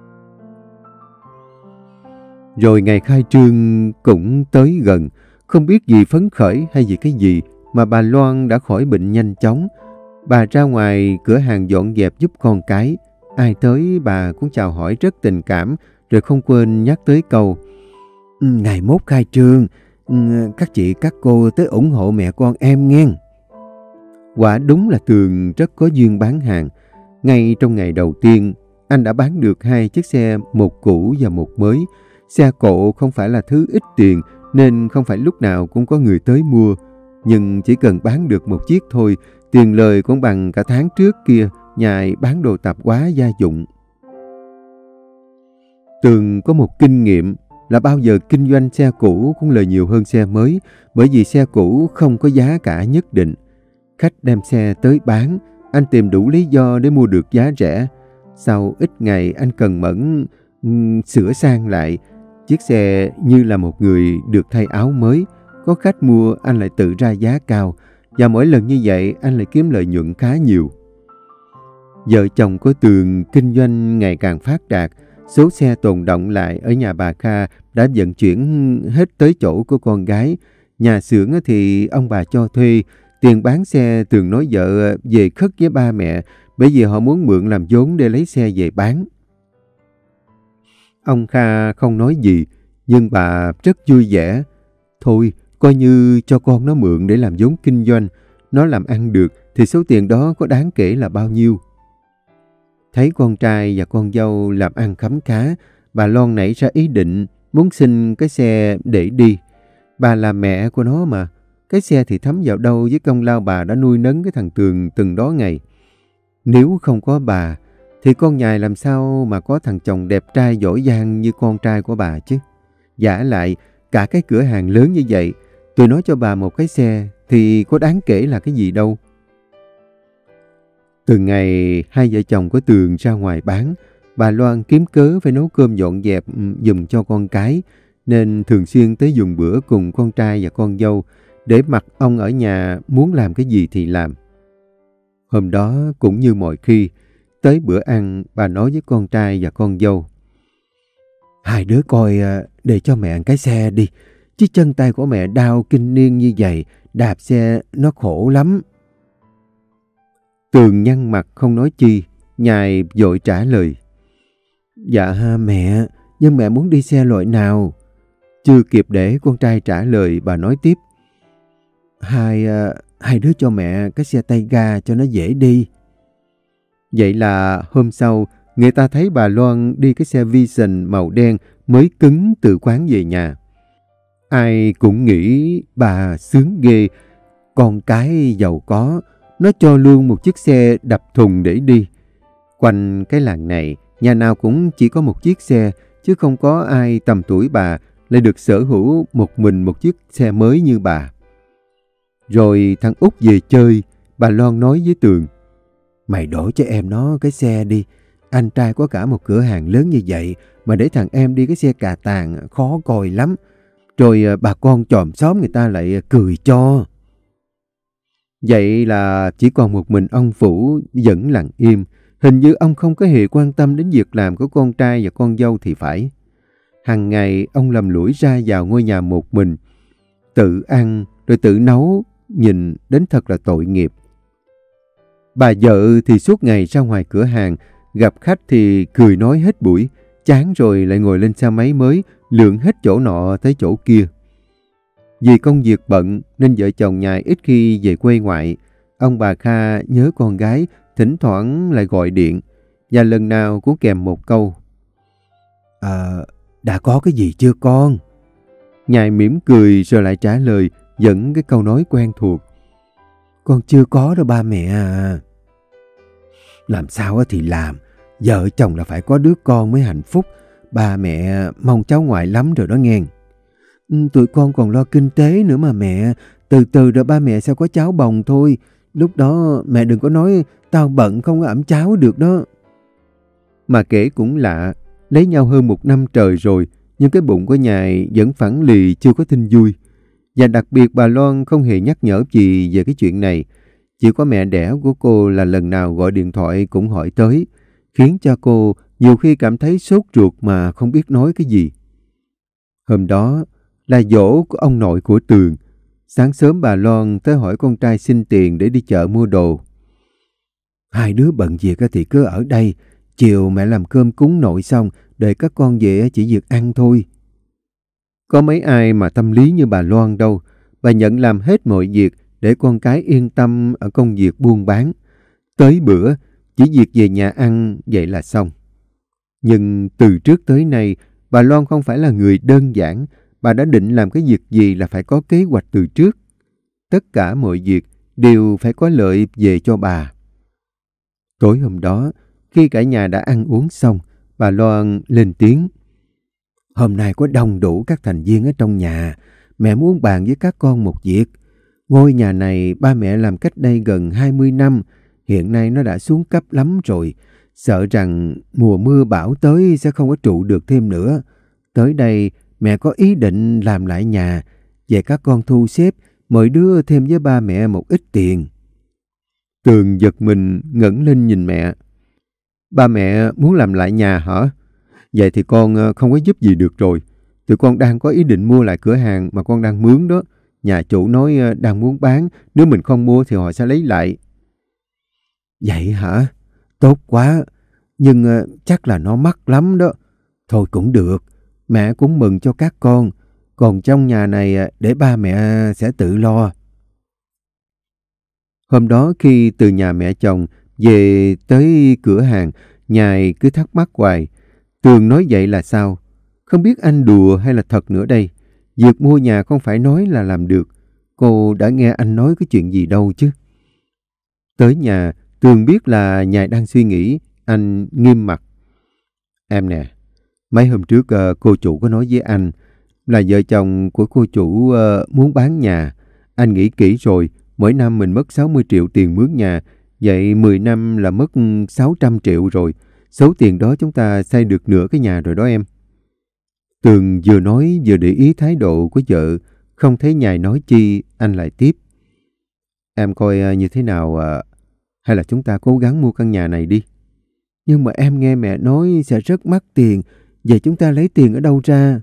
Rồi ngày khai trương cũng tới gần. Không biết vì phấn khởi hay vì cái gì mà bà Loan đã khỏi bệnh nhanh chóng. Bà ra ngoài cửa hàng dọn dẹp giúp con cái. Ai tới bà cũng chào hỏi rất tình cảm, rồi không quên nhắc tới câu ngày mốt khai trương, các chị các cô tới ủng hộ mẹ con em nghe. Quả đúng là Tường rất có duyên bán hàng. Ngay trong ngày đầu tiên, anh đã bán được hai chiếc xe, một cũ và một mới. Xe cộ không phải là thứ ít tiền nên không phải lúc nào cũng có người tới mua. Nhưng chỉ cần bán được một chiếc thôi, tiền lời cũng bằng cả tháng trước kia Nhài bán đồ tạp hóa gia dụng. Tường có một kinh nghiệm là bao giờ kinh doanh xe cũ cũng lời nhiều hơn xe mới, bởi vì xe cũ không có giá cả nhất định. Khách đem xe tới bán, anh tìm đủ lý do để mua được giá rẻ. Sau ít ngày anh cần mẫn um, sửa sang lại. Chiếc xe như là một người được thay áo mới. Có khách mua anh lại tự ra giá cao. Và mỗi lần như vậy anh lại kiếm lợi nhuận khá nhiều. Vợ chồng của Tường kinh doanh ngày càng phát đạt, số xe tồn đọng lại ở nhà bà Kha đã vận chuyển hết tới chỗ của con gái. Nhà xưởng thì ông bà cho thuê, tiền bán xe Tường nói vợ về khất với ba mẹ bởi vì họ muốn mượn làm vốn để lấy xe về bán. Ông Kha không nói gì, nhưng bà rất vui vẻ. Thôi, coi như cho con nó mượn để làm vốn kinh doanh, nó làm ăn được thì số tiền đó có đáng kể là bao nhiêu. Thấy con trai và con dâu làm ăn khấm khá, bà Loan nảy ra ý định muốn xin cái xe để đi. Bà là mẹ của nó mà, cái xe thì thấm vào đâu với công lao bà đã nuôi nấng cái thằng Tường từng đó ngày. Nếu không có bà, thì con nhài làm sao mà có thằng chồng đẹp trai giỏi giang như con trai của bà chứ. Vả lại, cả cái cửa hàng lớn như vậy, tôi nói cho bà một cái xe thì có đáng kể là cái gì đâu. Từ ngày hai vợ chồng của Tường ra ngoài bán, bà Loan kiếm cớ phải nấu cơm dọn dẹp giùm cho con cái, nên thường xuyên tới dùng bữa cùng con trai và con dâu, để mặc ông ở nhà muốn làm cái gì thì làm. Hôm đó cũng như mọi khi, tới bữa ăn bà nói với con trai và con dâu: Hai đứa coi để cho mẹ cái xe đi, chứ chân tay của mẹ đau kinh niên như vậy, đạp xe nó khổ lắm. Tường nhăn mặt không nói chi, nhài vội trả lời: Dạ ha mẹ, nhưng mẹ muốn đi xe loại nào? Chưa kịp để con trai trả lời, bà nói tiếp: Hai, hai đứa cho mẹ cái xe tay ga cho nó dễ đi. Vậy là hôm sau, người ta thấy bà Loan đi cái xe Vision màu đen mới cứng từ quán về nhà. Ai cũng nghĩ bà sướng ghê, con cái giàu có, nó cho luôn một chiếc xe đập thùng để đi. Quanh cái làng này, nhà nào cũng chỉ có một chiếc xe, chứ không có ai tầm tuổi bà lại được sở hữu một mình một chiếc xe mới như bà. Rồi thằng Út về chơi, bà Loan nói với Tường: Mày đổi cho em nó cái xe đi. Anh trai có cả một cửa hàng lớn như vậy mà để thằng em đi cái xe cà tàng khó coi lắm. Rồi bà con chòm xóm người ta lại cười cho. Vậy là chỉ còn một mình ông Phủ vẫn lặng im. Hình như ông không có hề quan tâm đến việc làm của con trai và con dâu thì phải. Hằng ngày ông lầm lũi ra vào ngôi nhà một mình, tự ăn rồi tự nấu, nhìn đến thật là tội nghiệp. Bà vợ thì suốt ngày ra ngoài cửa hàng, gặp khách thì cười nói hết buổi, chán rồi lại ngồi lên xe máy mới, lượn hết chỗ nọ tới chỗ kia. Vì công việc bận nên vợ chồng nhài ít khi về quê ngoại. Ông bà Kha nhớ con gái, thỉnh thoảng lại gọi điện, và lần nào cũng kèm một câu: À, đã có cái gì chưa con? Nhài mỉm cười rồi lại trả lời vẫn cái câu nói quen thuộc: Con chưa có đâu ba mẹ à. Làm sao thì làm, vợ chồng là phải có đứa con mới hạnh phúc. Ba mẹ mong cháu ngoại lắm rồi đó nghe. Ừ, tụi con còn lo kinh tế nữa mà mẹ. Từ từ rồi ba mẹ sẽ có cháu bồng thôi. Lúc đó mẹ đừng có nói tao bận không có ẵm cháu được đó. Mà kể cũng lạ, lấy nhau hơn một năm trời rồi, nhưng cái bụng của nhài vẫn phẳng lì chưa có tin vui. Và đặc biệt bà Loan không hề nhắc nhở gì về cái chuyện này. Chỉ có mẹ đẻ của cô là lần nào gọi điện thoại cũng hỏi tới, khiến cho cô nhiều khi cảm thấy sốt ruột mà không biết nói cái gì. Hôm đó là giỗ của ông nội của Tường. Sáng sớm bà Loan tới hỏi con trai xin tiền để đi chợ mua đồ. Hai đứa bận việc thì cứ ở đây, chiều mẹ làm cơm cúng nội xong, đợi các con về chỉ việc ăn thôi. Có mấy ai mà tâm lý như bà Loan đâu. Bà nhận làm hết mọi việc để con cái yên tâm ở công việc buôn bán. Tới bữa, chỉ việc về nhà ăn vậy là xong. Nhưng từ trước tới nay, bà Loan không phải là người đơn giản. Bà đã định làm cái việc gì là phải có kế hoạch từ trước. Tất cả mọi việc đều phải có lợi về cho bà. Tối hôm đó, khi cả nhà đã ăn uống xong, bà Loan lên tiếng: Hôm nay có đông đủ các thành viên ở trong nhà. Mẹ muốn bàn với các con một việc. Ngôi nhà này ba mẹ làm cách đây gần hai mươi năm. Hiện nay nó đã xuống cấp lắm rồi. Sợ rằng mùa mưa bão tới sẽ không có trụ được thêm nữa. Tới đây mẹ có ý định làm lại nhà. Về các con thu xếp, mỗi đứa thêm với ba mẹ một ít tiền. Tường giật mình ngẩng lên nhìn mẹ. Ba mẹ muốn làm lại nhà hả? Vậy thì con không có giúp gì được rồi. Tụi con đang có ý định mua lại cửa hàng mà con đang mướn đó. Nhà chủ nói đang muốn bán, nếu mình không mua thì họ sẽ lấy lại. Vậy hả? Tốt quá. Nhưng chắc là nó mắc lắm đó. Thôi cũng được. Mẹ cũng mừng cho các con. Còn trong nhà này để ba mẹ sẽ tự lo. Hôm đó khi từ nhà mẹ chồng về tới cửa hàng, Nhài cứ thắc mắc hoài. Tường nói vậy là sao? Không biết anh đùa hay là thật nữa đây. Việc mua nhà không phải nói là làm được. Cô đã nghe anh nói cái chuyện gì đâu chứ. Tới nhà, Tường biết là Nhài đang suy nghĩ. Anh nghiêm mặt. Em nè, mấy hôm trước uh, cô chủ có nói với anh là vợ chồng của cô chủ uh, muốn bán nhà. Anh nghĩ kỹ rồi, mỗi năm mình mất sáu mươi triệu tiền mướn nhà. Vậy mười năm là mất sáu trăm triệu rồi. Số tiền đó chúng ta xây được nửa cái nhà rồi đó em. Tường vừa nói vừa để ý thái độ của vợ. Không thấy Nhài nói chi, anh lại tiếp. Em coi như thế nào, hay là chúng ta cố gắng mua căn nhà này đi. Nhưng mà em nghe mẹ nói sẽ rất mắc tiền. Vậy chúng ta lấy tiền ở đâu ra?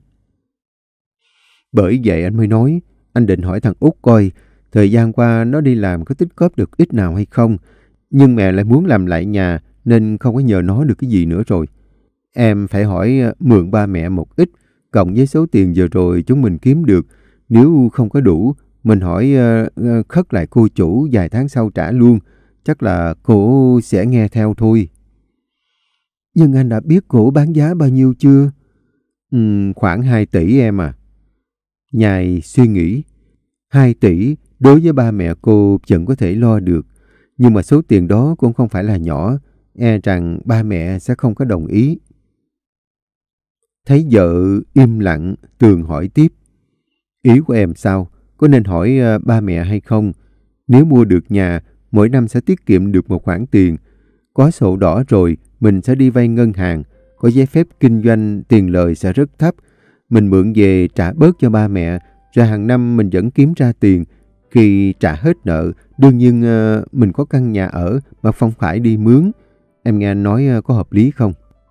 Bởi vậy anh mới nói, anh định hỏi thằng Út coi thời gian qua nó đi làm có tích góp được ít nào hay không. Nhưng mẹ lại muốn làm lại nhà nên không có nhờ nó được cái gì nữa rồi. Em phải hỏi mượn ba mẹ một ít, cộng với số tiền vừa rồi chúng mình kiếm được. Nếu không có đủ, mình hỏi uh, khất lại cô chủ vài tháng sau trả luôn. Chắc là cô sẽ nghe theo thôi. Nhưng anh đã biết cổ bán giá bao nhiêu chưa? Ừ, khoảng hai tỷ em à. Nhài suy nghĩ. hai tỷ đối với ba mẹ cô vẫn có thể lo được. Nhưng mà số tiền đó cũng không phải là nhỏ. E rằng ba mẹ sẽ không có đồng ý. Thấy vợ im lặng, Tường hỏi tiếp. Ý của em sao? Có nên hỏi uh, ba mẹ hay không? Nếu mua được nhà, mỗi năm sẽ tiết kiệm được một khoản tiền. Có sổ đỏ rồi, mình sẽ đi vay ngân hàng. Có giấy phép kinh doanh, tiền lời sẽ rất thấp. Mình mượn về trả bớt cho ba mẹ. Rồi hàng năm mình vẫn kiếm ra tiền. Khi trả hết nợ, đương nhiên uh, mình có căn nhà ở mà không phải đi mướn. Em nghe anh nói uh, có hợp lý không?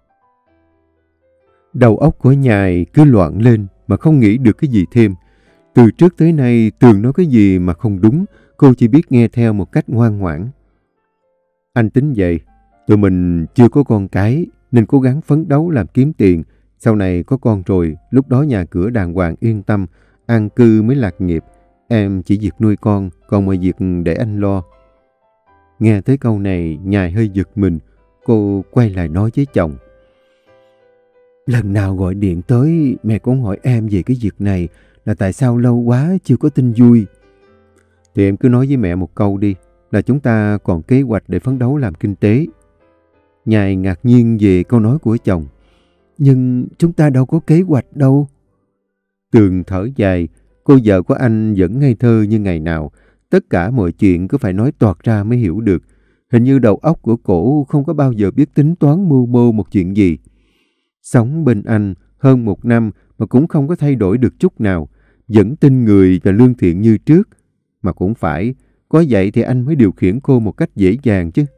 Đầu óc của Nhài cứ loạn lên mà không nghĩ được cái gì thêm. Từ trước tới nay Tường nói cái gì mà không đúng, cô chỉ biết nghe theo một cách ngoan ngoãn. Anh tính vậy, tụi mình chưa có con cái nên cố gắng phấn đấu làm kiếm tiền. Sau này có con rồi, lúc đó nhà cửa đàng hoàng yên tâm, an cư mới lạc nghiệp. Em chỉ việc nuôi con, còn mọi việc để anh lo. Nghe tới câu này, Nhài hơi giật mình, cô quay lại nói với chồng. Lần nào gọi điện tới, mẹ cũng hỏi em về cái việc này là tại sao lâu quá chưa có tin vui. Thì em cứ nói với mẹ một câu đi, là chúng ta còn kế hoạch để phấn đấu làm kinh tế. Nhài ngạc nhiên về câu nói của chồng. Nhưng chúng ta đâu có kế hoạch đâu. Tường thở dài, cô vợ của anh vẫn ngây thơ như ngày nào. Tất cả mọi chuyện cứ phải nói toạc ra mới hiểu được. Hình như đầu óc của cổ không có bao giờ biết tính toán mưu mô một chuyện gì. Sống bên anh hơn một năm mà cũng không có thay đổi được chút nào. Vẫn tin người và lương thiện như trước. Mà cũng phải, có vậy thì anh mới điều khiển cô một cách dễ dàng chứ.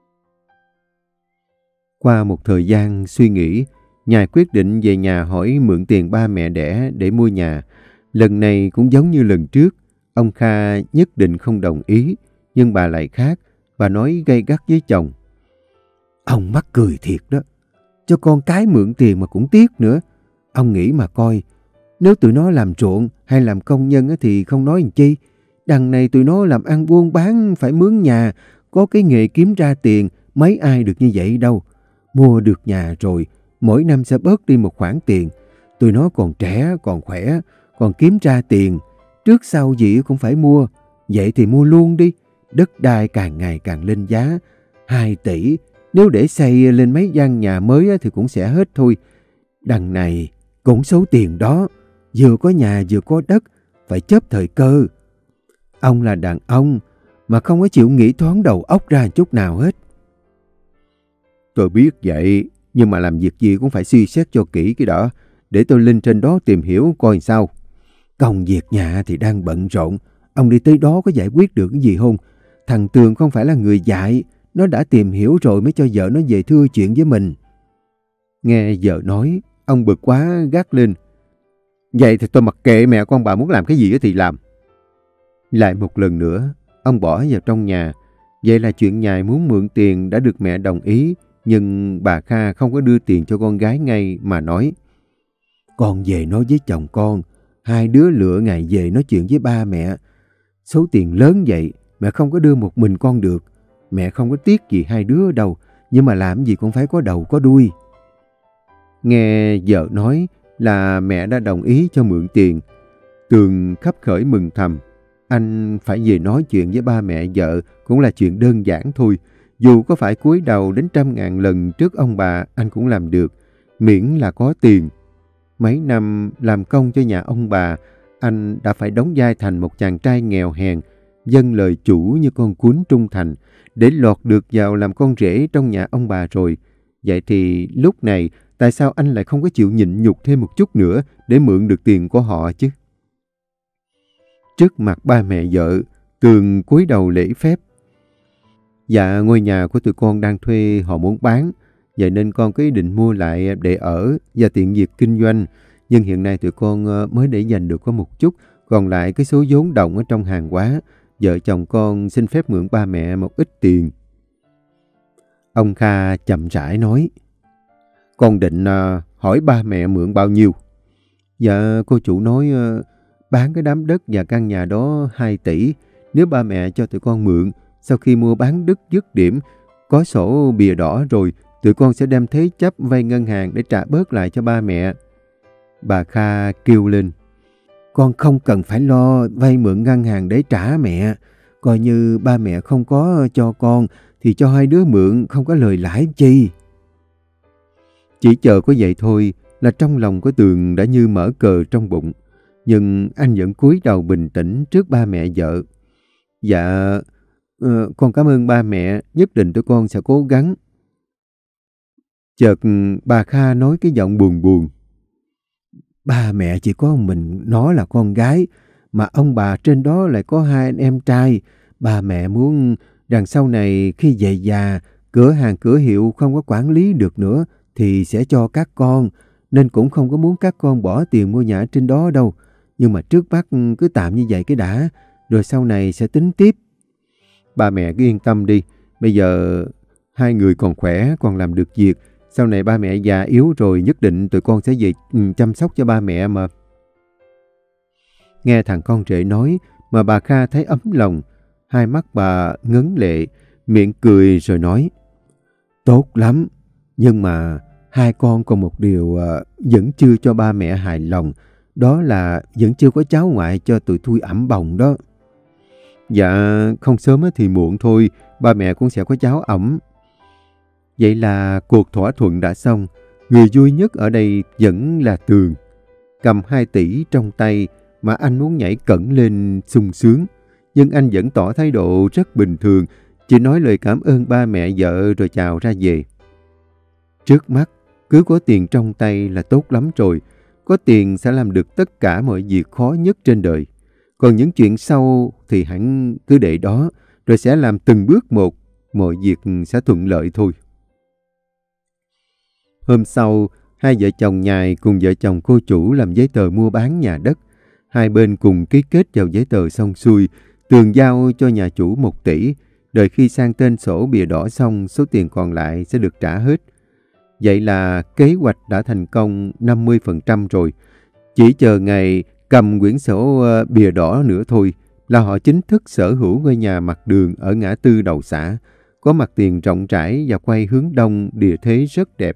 Qua một thời gian suy nghĩ, Nhài quyết định về nhà hỏi mượn tiền ba mẹ đẻ để mua nhà. Lần này cũng giống như lần trước, ông Kha nhất định không đồng ý, nhưng bà lại khác, bà nói gay gắt với chồng. Ông mắc cười thiệt đó, cho con cái mượn tiền mà cũng tiếc nữa. Ông nghĩ mà coi, nếu tụi nó làm ruộng hay làm công nhân thì không nói làm chi. Đằng này tụi nó làm ăn buôn bán phải mướn nhà, có cái nghề kiếm ra tiền, mấy ai được như vậy đâu. Mua được nhà rồi, mỗi năm sẽ bớt đi một khoản tiền. Tụi nó còn trẻ, còn khỏe, còn kiếm ra tiền. Trước sau gì cũng phải mua. Vậy thì mua luôn đi. Đất đai càng ngày càng lên giá. Hai tỷ, nếu để xây lên mấy gian nhà mới thì cũng sẽ hết thôi. Đằng này, cũng số tiền đó. Vừa có nhà vừa có đất, phải chớp thời cơ. Ông là đàn ông, mà không có chịu nghĩ thoáng đầu óc ra chút nào hết. Tôi biết vậy, nhưng mà làm việc gì cũng phải suy xét cho kỹ cái đó, để tôi lên trên đó tìm hiểu coi sao. Công việc nhà thì đang bận rộn, ông đi tới đó có giải quyết được cái gì không? Thằng Tường không phải là người dại, nó đã tìm hiểu rồi mới cho vợ nó về thưa chuyện với mình. Nghe vợ nói, ông bực quá gắt lên. Vậy thì tôi mặc kệ mẹ con bà muốn làm cái gì thì làm. Lại một lần nữa, ông bỏ vào trong nhà. Vậy là chuyện nhài muốn mượn tiền đã được mẹ đồng ý, nhưng bà Kha không có đưa tiền cho con gái ngay mà nói. Con về nói với chồng con, hai đứa lựa ngày về nói chuyện với ba mẹ. Số tiền lớn vậy, mẹ không có đưa một mình con được. Mẹ không có tiếc gì hai đứa đâu, nhưng mà làm gì cũng phải có đầu có đuôi. Nghe vợ nói là mẹ đã đồng ý cho mượn tiền, Tường khấp khởi mừng thầm. Anh phải về nói chuyện với ba mẹ vợ cũng là chuyện đơn giản thôi. Dù có phải cúi đầu đến trăm ngàn lần trước ông bà, anh cũng làm được, miễn là có tiền. Mấy năm làm công cho nhà ông bà, anh đã phải đóng vai thành một chàng trai nghèo hèn, dâng lời chủ như con cún trung thành, để lọt được vào làm con rể trong nhà ông bà rồi. Vậy thì lúc này, tại sao anh lại không có chịu nhịn nhục thêm một chút nữa để mượn được tiền của họ chứ? Trước mặt ba mẹ vợ, Tường cúi đầu lễ phép. Dạ, ngôi nhà của tụi con đang thuê họ muốn bán, vậy nên con có ý định mua lại để ở và tiện việc kinh doanh. Nhưng hiện nay tụi con mới để dành được có một chút, còn lại cái số vốn động ở trong hàng hóa. Vợ chồng con xin phép mượn ba mẹ một ít tiền. Ông Kha chậm rãi nói. Con định uh, hỏi ba mẹ mượn bao nhiêu? Dạ, cô chủ nói uh, bán cái đám đất và căn nhà đó hai tỷ. Nếu ba mẹ cho tụi con mượn, sau khi mua bán đất dứt điểm, có sổ bìa đỏ rồi, tụi con sẽ đem thế chấp vay ngân hàng để trả bớt lại cho ba mẹ. Bà Kha kêu lên. Con không cần phải lo vay mượn ngân hàng để trả mẹ. Coi như ba mẹ không có cho con, thì cho hai đứa mượn không có lời lãi chi. Chỉ chờ có vậy thôi là trong lòng của Tường đã như mở cờ trong bụng. Nhưng anh vẫn cúi đầu bình tĩnh trước ba mẹ vợ. Dạ, uh, con cảm ơn ba mẹ, nhất định tụi con sẽ cố gắng. Chợt bà Kha nói cái giọng buồn buồn. Ba mẹ chỉ có mình nó là con gái, mà ông bà trên đó lại có hai anh em trai. Ba mẹ muốn đằng sau này khi về già, cửa hàng cửa hiệu không có quản lý được nữa, thì sẽ cho các con, nên cũng không có muốn các con bỏ tiền mua nhà trên đó đâu. Nhưng mà trước mắt cứ tạm như vậy cái đã, rồi sau này sẽ tính tiếp. Ba mẹ cứ yên tâm đi, bây giờ hai người còn khỏe, còn làm được việc. Sau này ba mẹ già yếu rồi, nhất định tụi con sẽ về chăm sóc cho ba mẹ mà. Nghe thằng con rể nói mà bà Kha thấy ấm lòng. Hai mắt bà ngấn lệ, miệng cười rồi nói. Tốt lắm, nhưng mà hai con còn một điều uh, vẫn chưa cho ba mẹ hài lòng. Đó là vẫn chưa có cháu ngoại cho tụi thui ẵm bồng đó. Dạ, không sớm thì muộn thôi, ba mẹ cũng sẽ có cháu ẵm. Vậy là cuộc thỏa thuận đã xong. Người vui nhất ở đây vẫn là Tường. Cầm hai tỷ trong tay mà anh muốn nhảy cẫng lên sung sướng. Nhưng anh vẫn tỏ thái độ rất bình thường, chỉ nói lời cảm ơn ba mẹ vợ rồi chào ra về. Trước mắt, cứ có tiền trong tay là tốt lắm rồi. Có tiền sẽ làm được tất cả mọi việc khó nhất trên đời. Còn những chuyện sau thì hẳn cứ để đó, rồi sẽ làm từng bước một, mọi việc sẽ thuận lợi thôi. Hôm sau, hai vợ chồng Nhài cùng vợ chồng cô chủ làm giấy tờ mua bán nhà đất. Hai bên cùng ký kết vào giấy tờ xong xuôi, Tường giao cho nhà chủ một tỷ, đợi khi sang tên sổ bìa đỏ xong, số tiền còn lại sẽ được trả hết. Vậy là kế hoạch đã thành công năm mươi phần trăm rồi. Chỉ chờ ngày cầm quyển sổ bìa đỏ nữa thôi là họ chính thức sở hữu ngôi nhà mặt đường ở ngã tư đầu xã, có mặt tiền rộng rãi và quay hướng đông, địa thế rất đẹp.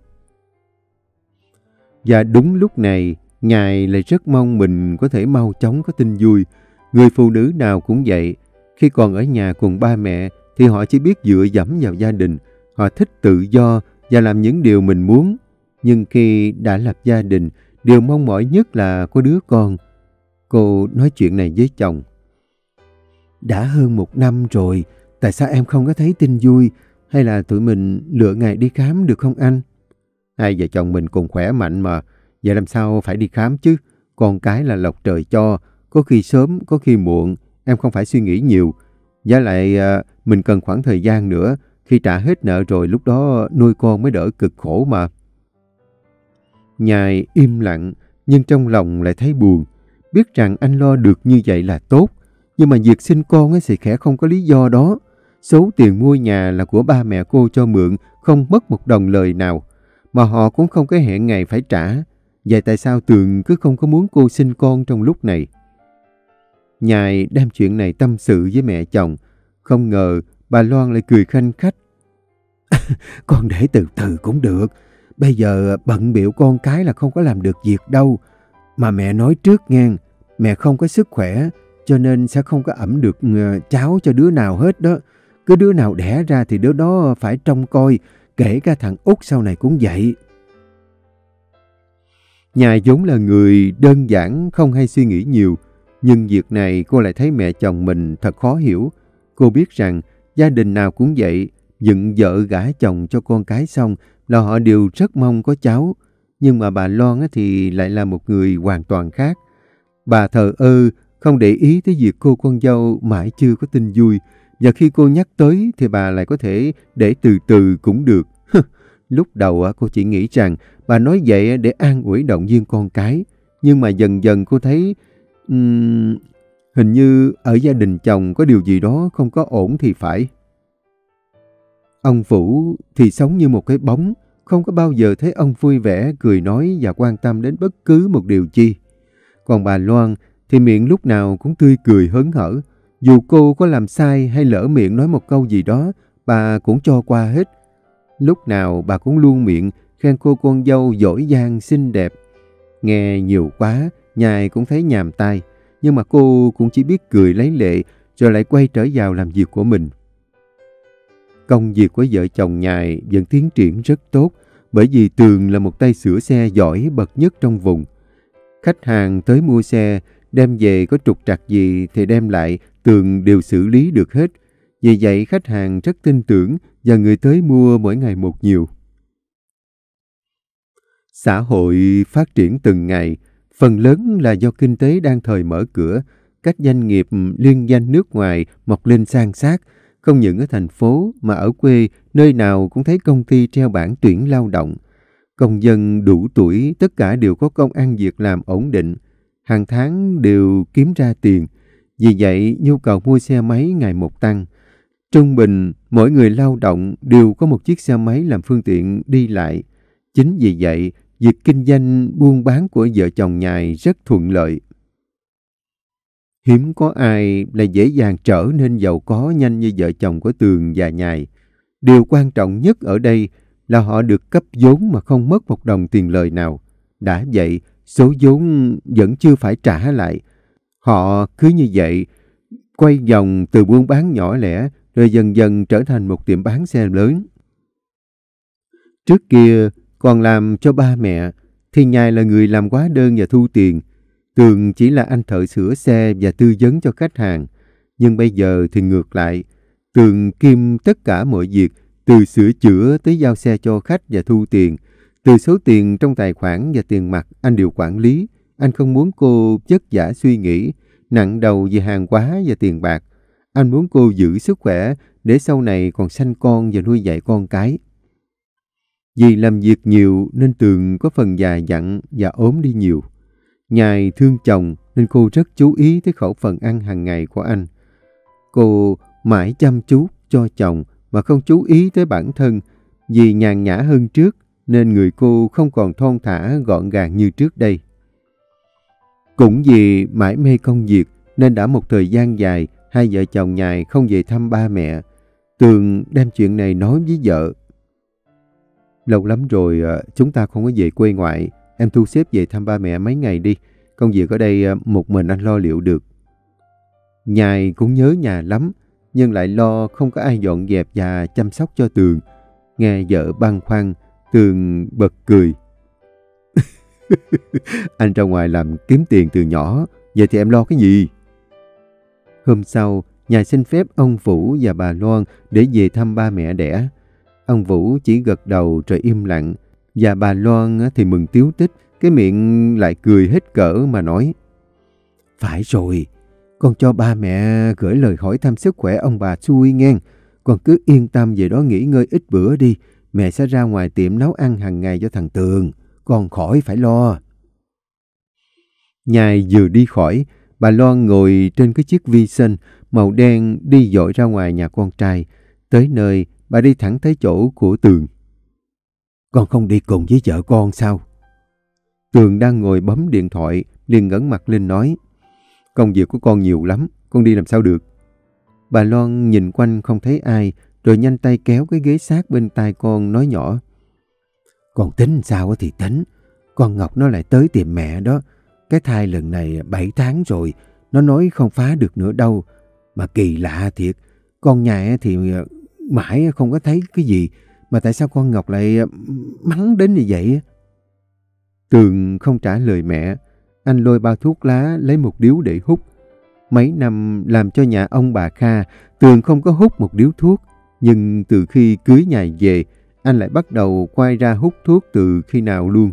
Và đúng lúc này, Nhài lại rất mong mình có thể mau chóng có tin vui. Người phụ nữ nào cũng vậy. Khi còn ở nhà cùng ba mẹ thì họ chỉ biết dựa dẫm vào gia đình. Họ thích tự do và làm những điều mình muốn. Nhưng khi đã lập gia đình, điều mong mỏi nhất là có đứa con. Cô nói chuyện này với chồng. Đã hơn một năm rồi, tại sao em không có thấy tin vui? Hay là tụi mình lựa ngày đi khám được không anh? Hai vợ chồng mình cùng khỏe mạnh mà. Vậy làm sao phải đi khám chứ? Con cái là lộc trời cho. Có khi sớm, có khi muộn. Em không phải suy nghĩ nhiều. Với lại mình cần khoảng thời gian nữa. Khi trả hết nợ rồi lúc đó nuôi con mới đỡ cực khổ mà. Nhài im lặng, nhưng trong lòng lại thấy buồn. Biết rằng anh lo được như vậy là tốt, nhưng mà việc sinh con ấy thì khẽ không có lý do đó. Số tiền mua nhà là của ba mẹ cô cho mượn, không mất một đồng lời nào, mà họ cũng không có hẹn ngày phải trả. Vậy tại sao Tường cứ không có muốn cô sinh con trong lúc này? Nhài đem chuyện này tâm sự với mẹ chồng. Không ngờ bà Loan lại cười khanh khách. Con để từ từ cũng được. Bây giờ bận bịu con cái là không có làm được việc đâu. Mà mẹ nói trước nghe, mẹ không có sức khỏe, cho nên sẽ không có ẵm được cháu cho đứa nào hết đó. Cứ đứa nào đẻ ra thì đứa đó phải trông coi, kể cả thằng út sau này cũng vậy. Nhài vốn là người đơn giản, không hay suy nghĩ nhiều. Nhưng việc này cô lại thấy mẹ chồng mình thật khó hiểu. Cô biết rằng gia đình nào cũng vậy, dựng vợ gả chồng cho con cái xong là họ đều rất mong có cháu. Nhưng mà bà Loan thì lại là một người hoàn toàn khác. Bà thờ ơ, không để ý tới việc cô con dâu mãi chưa có tin vui. Và khi cô nhắc tới thì bà lại có thể để từ từ cũng được. Lúc đầu cô chỉ nghĩ rằng bà nói vậy để an ủi động viên con cái. Nhưng mà dần dần cô thấy um, hình như ở gia đình chồng có điều gì đó không có ổn thì phải. Ông Vũ thì sống như một cái bóng, không có bao giờ thấy ông vui vẻ, cười nói và quan tâm đến bất cứ một điều chi. Còn bà Loan thì miệng lúc nào cũng tươi cười hớn hở. Dù cô có làm sai hay lỡ miệng nói một câu gì đó, bà cũng cho qua hết. Lúc nào bà cũng luôn miệng khen cô con dâu giỏi giang xinh đẹp. Nghe nhiều quá, Nhài cũng thấy nhàm tai, nhưng mà cô cũng chỉ biết cười lấy lệ rồi lại quay trở vào làm việc của mình. Công việc của vợ chồng Nhài vẫn tiến triển rất tốt, bởi vì Tường là một tay sửa xe giỏi bậc nhất trong vùng. Khách hàng tới mua xe, đem về có trục trặc gì thì đem lại, Tường đều xử lý được hết. Vì vậy khách hàng rất tin tưởng và người tới mua mỗi ngày một nhiều. Xã hội phát triển từng ngày, phần lớn là do kinh tế đang thời mở cửa, các doanh nghiệp liên doanh nước ngoài mọc lên san sát. Không những ở thành phố mà ở quê, nơi nào cũng thấy công ty treo bảng tuyển lao động. Công dân đủ tuổi tất cả đều có công ăn việc làm ổn định, hàng tháng đều kiếm ra tiền. Vì vậy, nhu cầu mua xe máy ngày một tăng. Trung bình, mỗi người lao động đều có một chiếc xe máy làm phương tiện đi lại. Chính vì vậy, việc kinh doanh buôn bán của vợ chồng Nhài rất thuận lợi. Hiếm có ai lại dễ dàng trở nên giàu có nhanh như vợ chồng của Tường và Nhài. Điều quan trọng nhất ở đây là họ được cấp vốn mà không mất một đồng tiền lời nào. Đã vậy, số vốn vẫn chưa phải trả lại. Họ cứ như vậy, quay vòng từ buôn bán nhỏ lẻ, rồi dần dần trở thành một tiệm bán xe lớn. Trước kia, còn làm cho ba mẹ, thì Nhài là người làm hóa đơn và thu tiền. Tường chỉ là anh thợ sửa xe và tư vấn cho khách hàng. Nhưng bây giờ thì ngược lại. Tường kiêm tất cả mọi việc, từ sửa chữa tới giao xe cho khách và thu tiền. Từ số tiền trong tài khoản và tiền mặt anh đều quản lý. Anh không muốn cô vất vả suy nghĩ, nặng đầu về hàng hóa và tiền bạc. Anh muốn cô giữ sức khỏe để sau này còn sanh con và nuôi dạy con cái. Vì làm việc nhiều nên Tường có phần già dặn và ốm đi nhiều. Nhài thương chồng nên cô rất chú ý tới khẩu phần ăn hàng ngày của anh. Cô mãi chăm chút cho chồng mà không chú ý tới bản thân. Vì nhàn nhã hơn trước nên người cô không còn thon thả gọn gàng như trước đây. Cũng vì mãi mê công việc nên đã một thời gian dài hai vợ chồng Nhài không về thăm ba mẹ. Tường đem chuyện này nói với vợ. Lâu lắm rồi chúng ta không có về quê ngoại. Em thu xếp về thăm ba mẹ mấy ngày đi. Công việc ở đây một mình anh lo liệu được. Nhài cũng nhớ nhà lắm, nhưng lại lo không có ai dọn dẹp và chăm sóc cho Tường. Nghe vợ băn khoăn, Tường bật cười. Anh ra ngoài làm kiếm tiền từ nhỏ, vậy thì em lo cái gì? Hôm sau, Nhài xin phép ông Vũ và bà Loan để về thăm ba mẹ đẻ. Ông Vũ chỉ gật đầu rồi im lặng, và bà Loan thì mừng tíu tích, cái miệng lại cười hết cỡ mà nói. Phải rồi, con cho ba mẹ gửi lời hỏi thăm sức khỏe ông bà xui nghe. Con cứ yên tâm về đó nghỉ ngơi ít bữa đi. Mẹ sẽ ra ngoài tiệm nấu ăn hàng ngày cho thằng Tường. Con khỏi phải lo. Nhài vừa đi khỏi, bà Loan ngồi trên cái chiếc vi sên màu đen đi dội ra ngoài nhà con trai. Tới nơi, bà đi thẳng tới chỗ của Tường. Con không đi cùng với vợ con sao? Tường đang ngồi bấm điện thoại, liền ngẩng mặt lên nói. Công việc của con nhiều lắm, con đi làm sao được. Bà Loan nhìn quanh không thấy ai, rồi nhanh tay kéo cái ghế sát bên tai con nói nhỏ. Con tính sao thì tính. Con Ngọc nó lại tới tìm mẹ đó. Cái thai lần này bảy tháng rồi, nó nói không phá được nữa đâu. Mà kỳ lạ thiệt, con nhà thì mãi không có thấy cái gì. Mà tại sao con Ngọc lại mắng đến như vậy? Tường không trả lời mẹ. Anh lôi bao thuốc lá lấy một điếu để hút. Mấy năm làm cho nhà ông bà Kha, Tường không có hút một điếu thuốc. Nhưng từ khi cưới Nhài về, anh lại bắt đầu quay ra hút thuốc từ khi nào luôn.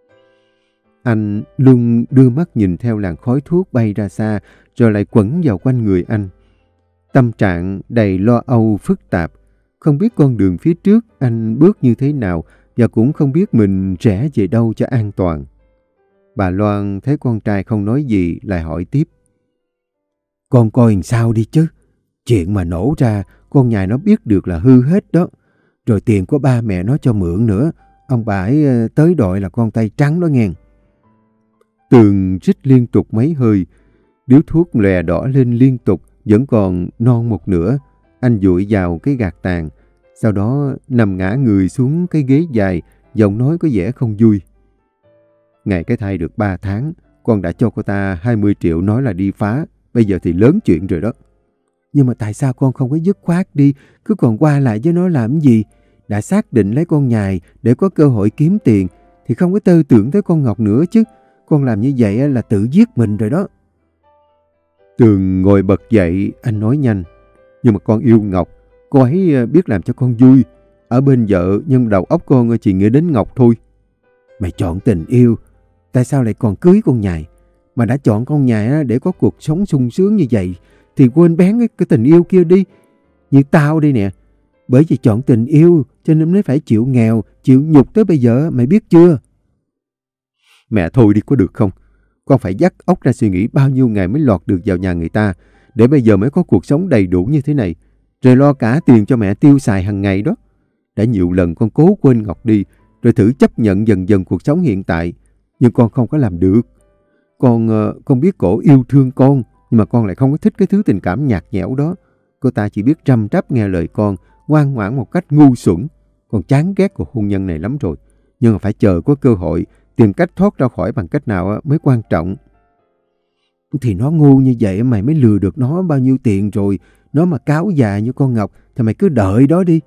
Anh luôn đưa mắt nhìn theo làn khói thuốc bay ra xa, rồi lại quẩn vào quanh người anh. Tâm trạng đầy lo âu phức tạp. Không biết con đường phía trước anh bước như thế nào, và cũng không biết mình rẽ về đâu cho an toàn. Bà Loan thấy con trai không nói gì, lại hỏi tiếp. Con coi làm sao đi chứ. Chuyện mà nổ ra, con Nhài nó biết được là hư hết đó. Rồi tiền của ba mẹ nó cho mượn nữa. Ông bà ấy tới đòi là con tay trắng đó nghe. Tường rít liên tục mấy hơi. Điếu thuốc lòe đỏ lên liên tục, vẫn còn non một nửa. Anh dụi vào cái gạt tàn. Sau đó nằm ngã người xuống cái ghế dài, giọng nói có vẻ không vui. Ngày cái thai được ba tháng, con đã cho cô ta hai mươi triệu nói là đi phá. Bây giờ thì lớn chuyện rồi đó. Nhưng mà tại sao con không có dứt khoát đi, cứ còn qua lại với nó làm gì? Đã xác định lấy con Nhài để có cơ hội kiếm tiền, thì không có tư tưởng tới con Ngọc nữa chứ. Con làm như vậy là tự giết mình rồi đó. Tường ngồi bật dậy, anh nói nhanh. Nhưng mà con yêu Ngọc, cô ấy biết làm cho con vui. Ở bên vợ, nhưng đầu óc con chỉ nghĩ đến Ngọc thôi. Mày chọn tình yêu, tại sao lại còn cưới con Nhài? Mà đã chọn con Nhài để có cuộc sống sung sướng như vậy, thì quên bén cái, cái tình yêu kia đi. Như tao đây nè, bởi vì chọn tình yêu cho nên mới phải chịu nghèo, chịu nhục tới bây giờ, mày biết chưa? Mẹ thôi đi có được không? Con phải dắt óc ra suy nghĩ bao nhiêu ngày mới lọt được vào nhà người ta, để bây giờ mới có cuộc sống đầy đủ như thế này, rồi lo cả tiền cho mẹ tiêu xài hàng ngày đó. Đã nhiều lần con cố quên Ngọc đi, rồi thử chấp nhận dần dần cuộc sống hiện tại, nhưng con không có làm được. Con, con biết cổ yêu thương con, nhưng mà con lại không có thích cái thứ tình cảm nhạt nhẽo đó. Cô ta chỉ biết răm rắp nghe lời con, ngoan ngoãn một cách ngu xuẩn. Con chán ghét cuộc hôn nhân này lắm rồi, nhưng mà phải chờ có cơ hội, tìm cách thoát ra khỏi bằng cách nào mới quan trọng. Thì nó ngu như vậy mày mới lừa được nó bao nhiêu tiền rồi. Nó mà cáo già như con Ngọc thì mày cứ đợi đó đi.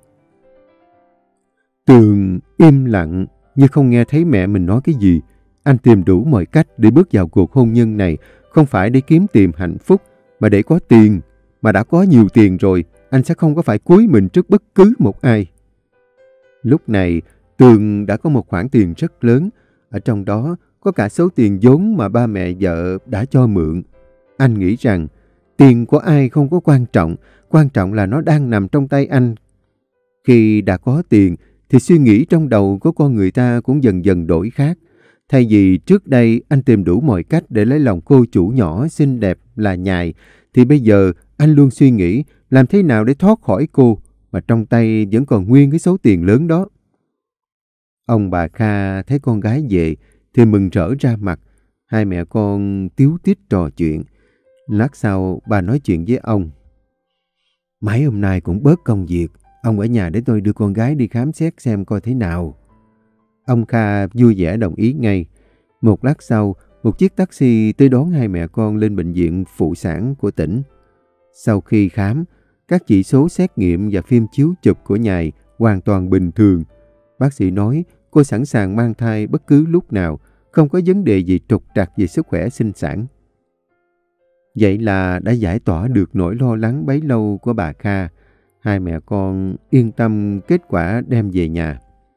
Tường im lặng như không nghe thấy mẹ mình nói cái gì. Anh tìm đủ mọi cách để bước vào cuộc hôn nhân này, không phải để kiếm tìm hạnh phúc, mà để có tiền. Mà đã có nhiều tiền rồi, anh sẽ không có phải cúi mình trước bất cứ một ai. Lúc này, Tường đã có một khoản tiền rất lớn. Ở trong đó có cả số tiền vốn mà ba mẹ vợ đã cho mượn. Anh nghĩ rằng tiền của ai không có quan trọng, quan trọng là nó đang nằm trong tay anh. Khi đã có tiền thì suy nghĩ trong đầu của con người ta cũng dần dần đổi khác. Thay vì trước đây anh tìm đủ mọi cách để lấy lòng cô chủ nhỏ xinh đẹp là Nhài, thì bây giờ anh luôn suy nghĩ làm thế nào để thoát khỏi cô, mà trong tay vẫn còn nguyên cái số tiền lớn đó. Ông bà Kha thấy con gái về thì mừng rỡ ra mặt. Hai mẹ con tíu tít trò chuyện. Lát sau bà nói chuyện với ông. Mấy hôm nay cũng bớt công việc. Ông ở nhà để tôi đưa con gái đi khám xét xem coi thế nào. Ông Kha vui vẻ đồng ý ngay. Một lát sau, một chiếc taxi tới đón hai mẹ con lên bệnh viện phụ sản của tỉnh. Sau khi khám, các chỉ số xét nghiệm và phim chiếu chụp của Nhài hoàn toàn bình thường. Bác sĩ nói cô sẵn sàng mang thai bất cứ lúc nào, không có vấn đề gì trục trặc về sức khỏe sinh sản. Vậy là đã giải tỏa được nỗi lo lắng bấy lâu của bà Kha. Hai mẹ con yên tâm kết quả đem về nhà.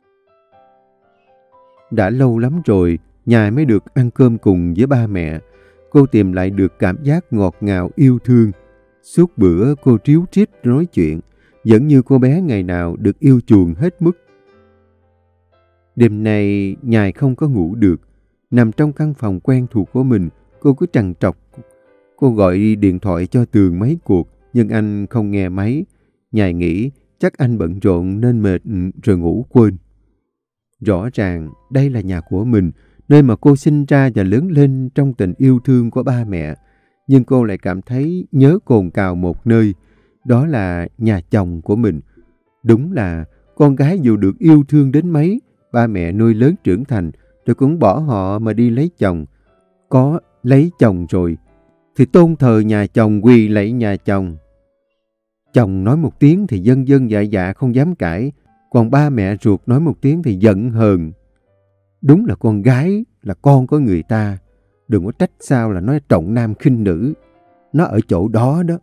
Đã lâu lắm rồi, Nhài mới được ăn cơm cùng với ba mẹ. Cô tìm lại được cảm giác ngọt ngào yêu thương. Suốt bữa cô tríu trít nói chuyện. vẫn như cô bé ngày nào được yêu chuộng hết mức. Đêm nay, Nhài không có ngủ được. Nằm trong căn phòng quen thuộc của mình, cô cứ trằn trọc. Cô gọi điện thoại cho Tường mấy cuộc, nhưng anh không nghe máy. Nhài nghĩ chắc anh bận rộn nên mệt rồi ngủ quên. Rõ ràng đây là nhà của mình, nơi mà cô sinh ra và lớn lên trong tình yêu thương của ba mẹ. Nhưng cô lại cảm thấy nhớ cồn cào một nơi, đó là nhà chồng của mình. Đúng là con gái dù được yêu thương đến mấy, ba mẹ nuôi lớn trưởng thành, rồi cũng bỏ họ mà đi lấy chồng. Có lấy chồng rồi, thì tôn thờ nhà chồng, quỳ lạy nhà chồng. Chồng nói một tiếng thì dân dân dạ dạ không dám cãi, còn ba mẹ ruột nói một tiếng thì giận hờn. Đúng là con gái là con của người ta, đừng có trách sao là nói trọng nam khinh nữ, nó ở chỗ đó đó.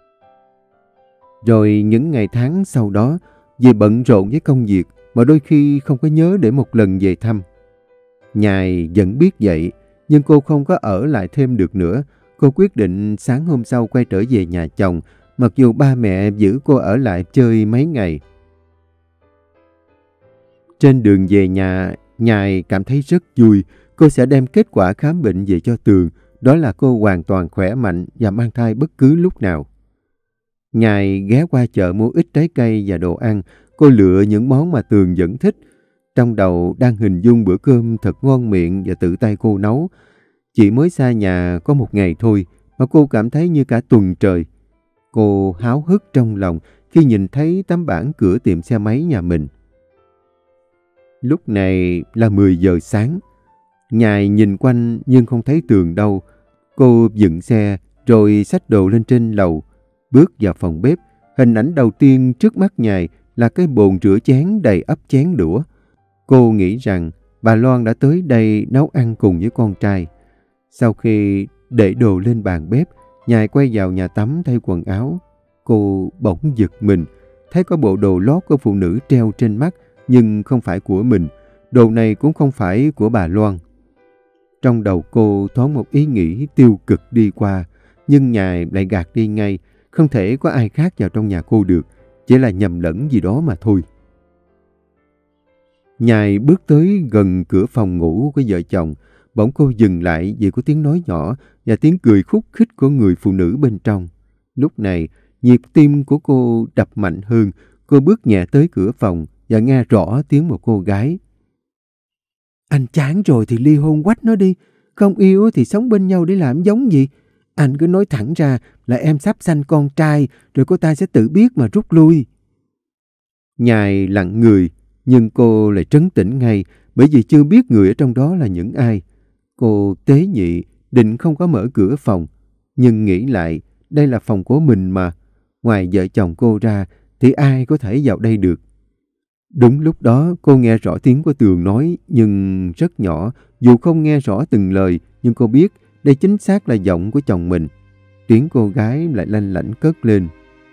Rồi những ngày tháng sau đó, vì bận rộn với công việc mà đôi khi không có nhớ để một lần về thăm. Nhài vẫn biết vậy, nhưng cô không có ở lại thêm được nữa. Cô quyết định sáng hôm sau quay trở về nhà chồng, mặc dù ba mẹ giữ cô ở lại chơi mấy ngày. Trên đường về nhà, Nhài cảm thấy rất vui. Cô sẽ đem kết quả khám bệnh về cho Tường. Đó là cô hoàn toàn khỏe mạnh và mang thai bất cứ lúc nào. Nhài ghé qua chợ mua ít trái cây và đồ ăn. Cô lựa những món mà Tường vẫn thích. Trong đầu đang hình dung bữa cơm thật ngon miệng và tự tay cô nấu. Chỉ mới xa nhà có một ngày thôi mà cô cảm thấy như cả tuần trời. Cô háo hức trong lòng khi nhìn thấy tấm bảng cửa tiệm xe máy nhà mình. Lúc này là mười giờ sáng. Nhài nhìn quanh nhưng không thấy Tường đâu. Cô dựng xe rồi xách đồ lên trên lầu. Bước vào phòng bếp, hình ảnh đầu tiên trước mắt Nhài là cái bồn rửa chén đầy ắp chén đũa. Cô nghĩ rằng bà Loan đã tới đây nấu ăn cùng với con trai. Sau khi để đồ lên bàn bếp, Nhài quay vào nhà tắm thay quần áo. Cô bỗng giật mình, thấy có bộ đồ lót của phụ nữ treo trên mắt, nhưng không phải của mình. Đồ này cũng không phải của bà Loan. Trong đầu cô thoáng một ý nghĩ tiêu cực đi qua, nhưng Nhài lại gạt đi ngay. Không thể có ai khác vào trong nhà cô được, chỉ là nhầm lẫn gì đó mà thôi. Nhài bước tới gần cửa phòng ngủ của vợ chồng. Bỗng cô dừng lại vì có tiếng nói nhỏ và tiếng cười khúc khích của người phụ nữ bên trong. Lúc này, nhịp tim của cô đập mạnh hơn. Cô bước nhẹ tới cửa phòng và nghe rõ tiếng một cô gái. Anh chán rồi thì ly hôn quách nó đi. Không yêu thì sống bên nhau để làm giống gì. Anh cứ nói thẳng ra là em sắp sanh con trai, rồi cô ta sẽ tự biết mà rút lui. Nhài lặng người, nhưng cô lại trấn tĩnh ngay, bởi vì chưa biết người ở trong đó là những ai. Cô tế nhị, định không có mở cửa phòng, nhưng nghĩ lại, đây là phòng của mình mà. Ngoài vợ chồng cô ra, thì ai có thể vào đây được. Đúng lúc đó, cô nghe rõ tiếng của Tường nói, nhưng rất nhỏ. Dù không nghe rõ từng lời, nhưng cô biết đây chính xác là giọng của chồng mình. Tiếng cô gái lại lanh lảnh cất lên.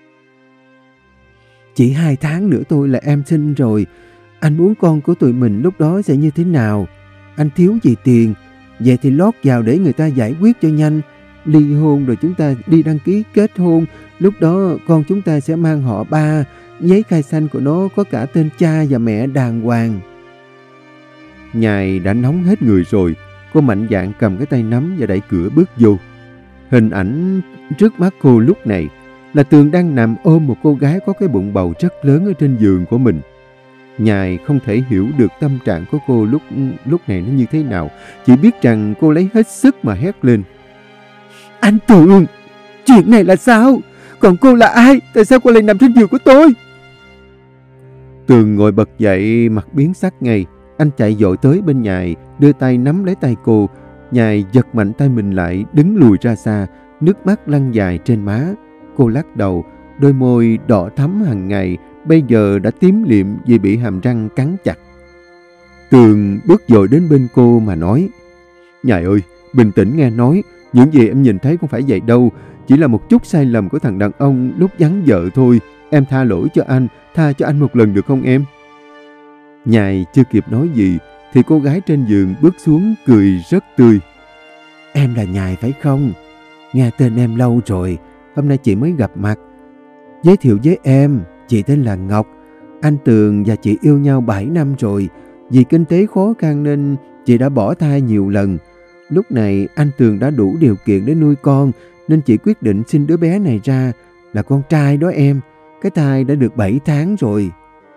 Chỉ hai tháng nữa thôi là em sinh rồi. Anh muốn con của tụi mình lúc đó sẽ như thế nào? Anh thiếu gì tiền? Vậy thì lót vào để người ta giải quyết cho nhanh. Ly hôn rồi chúng ta đi đăng ký kết hôn. Lúc đó con chúng ta sẽ mang họ Ba. Giấy khai sinh của nó có cả tên cha và mẹ đàng hoàng. Nhài đã nóng hết người rồi. Cô mạnh dạn cầm cái tay nắm và đẩy cửa bước vô. Hình ảnh trước mắt cô lúc này là Tường đang nằm ôm một cô gái có cái bụng bầu rất lớn ở trên giường của mình. Nhài không thể hiểu được tâm trạng của cô lúc lúc này nó như thế nào. Chỉ biết rằng cô lấy hết sức mà hét lên. Anh Tường, chuyện này là sao? Còn cô là ai? Tại sao cô lại nằm trên giường của tôi? Tường ngồi bật dậy, mặt biến sắc ngay. Anh chạy vội tới bên Nhài, đưa tay nắm lấy tay cô. Nhài giật mạnh tay mình lại, đứng lùi ra xa, nước mắt lăn dài trên má. Cô lắc đầu, đôi môi đỏ thắm hàng ngày, bây giờ đã tím liệm vì bị hàm răng cắn chặt. Tường bước dội đến bên cô mà nói. Nhài ơi, bình tĩnh nghe nói, những gì em nhìn thấy không phải vậy đâu. Chỉ là một chút sai lầm của thằng đàn ông lúc vắng vợ thôi. Em tha lỗi cho anh, tha cho anh một lần được không em? Nhài chưa kịp nói gì thì cô gái trên giường bước xuống cười rất tươi. Em là Nhài phải không? Nghe tên em lâu rồi, hôm nay chị mới gặp mặt. Giới thiệu với em, Chị tên là Ngọc. Anh Tường và chị yêu nhau bảy năm rồi. Vì kinh tế khó khăn nên chị đã bỏ thai nhiều lần. Lúc này anh Tường đã đủ điều kiện để nuôi con, nên chị quyết định sinh đứa bé này ra. Là con trai đó em. Cái thai đã được bảy tháng rồi.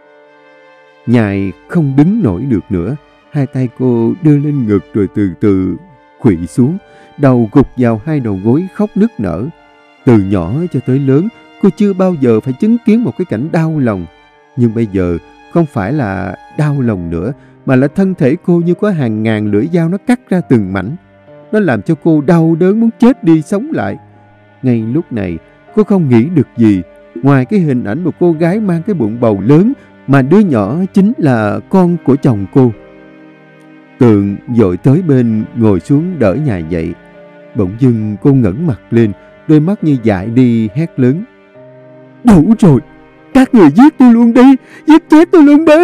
Nhài không đứng nổi được nữa. Hai tay cô đưa lên ngực rồi từ từ khuỵu xuống. Đầu gục vào hai đầu gối khóc nức nở. Từ nhỏ cho tới lớn, cô chưa bao giờ phải chứng kiến một cái cảnh đau lòng. Nhưng bây giờ không phải là đau lòng nữa, mà là thân thể cô như có hàng ngàn lưỡi dao nó cắt ra từng mảnh. Nó làm cho cô đau đớn muốn chết đi sống lại. Ngay lúc này, cô không nghĩ được gì ngoài cái hình ảnh một cô gái mang cái bụng bầu lớn, mà đứa nhỏ chính là con của chồng cô. Tường vội tới bên ngồi xuống đỡ Nhài dậy. Bỗng dưng cô ngẩng mặt lên, đôi mắt như dại đi hét lớn. Đủ rồi! Các người giết tôi luôn đi! Giết chết tôi luôn đi!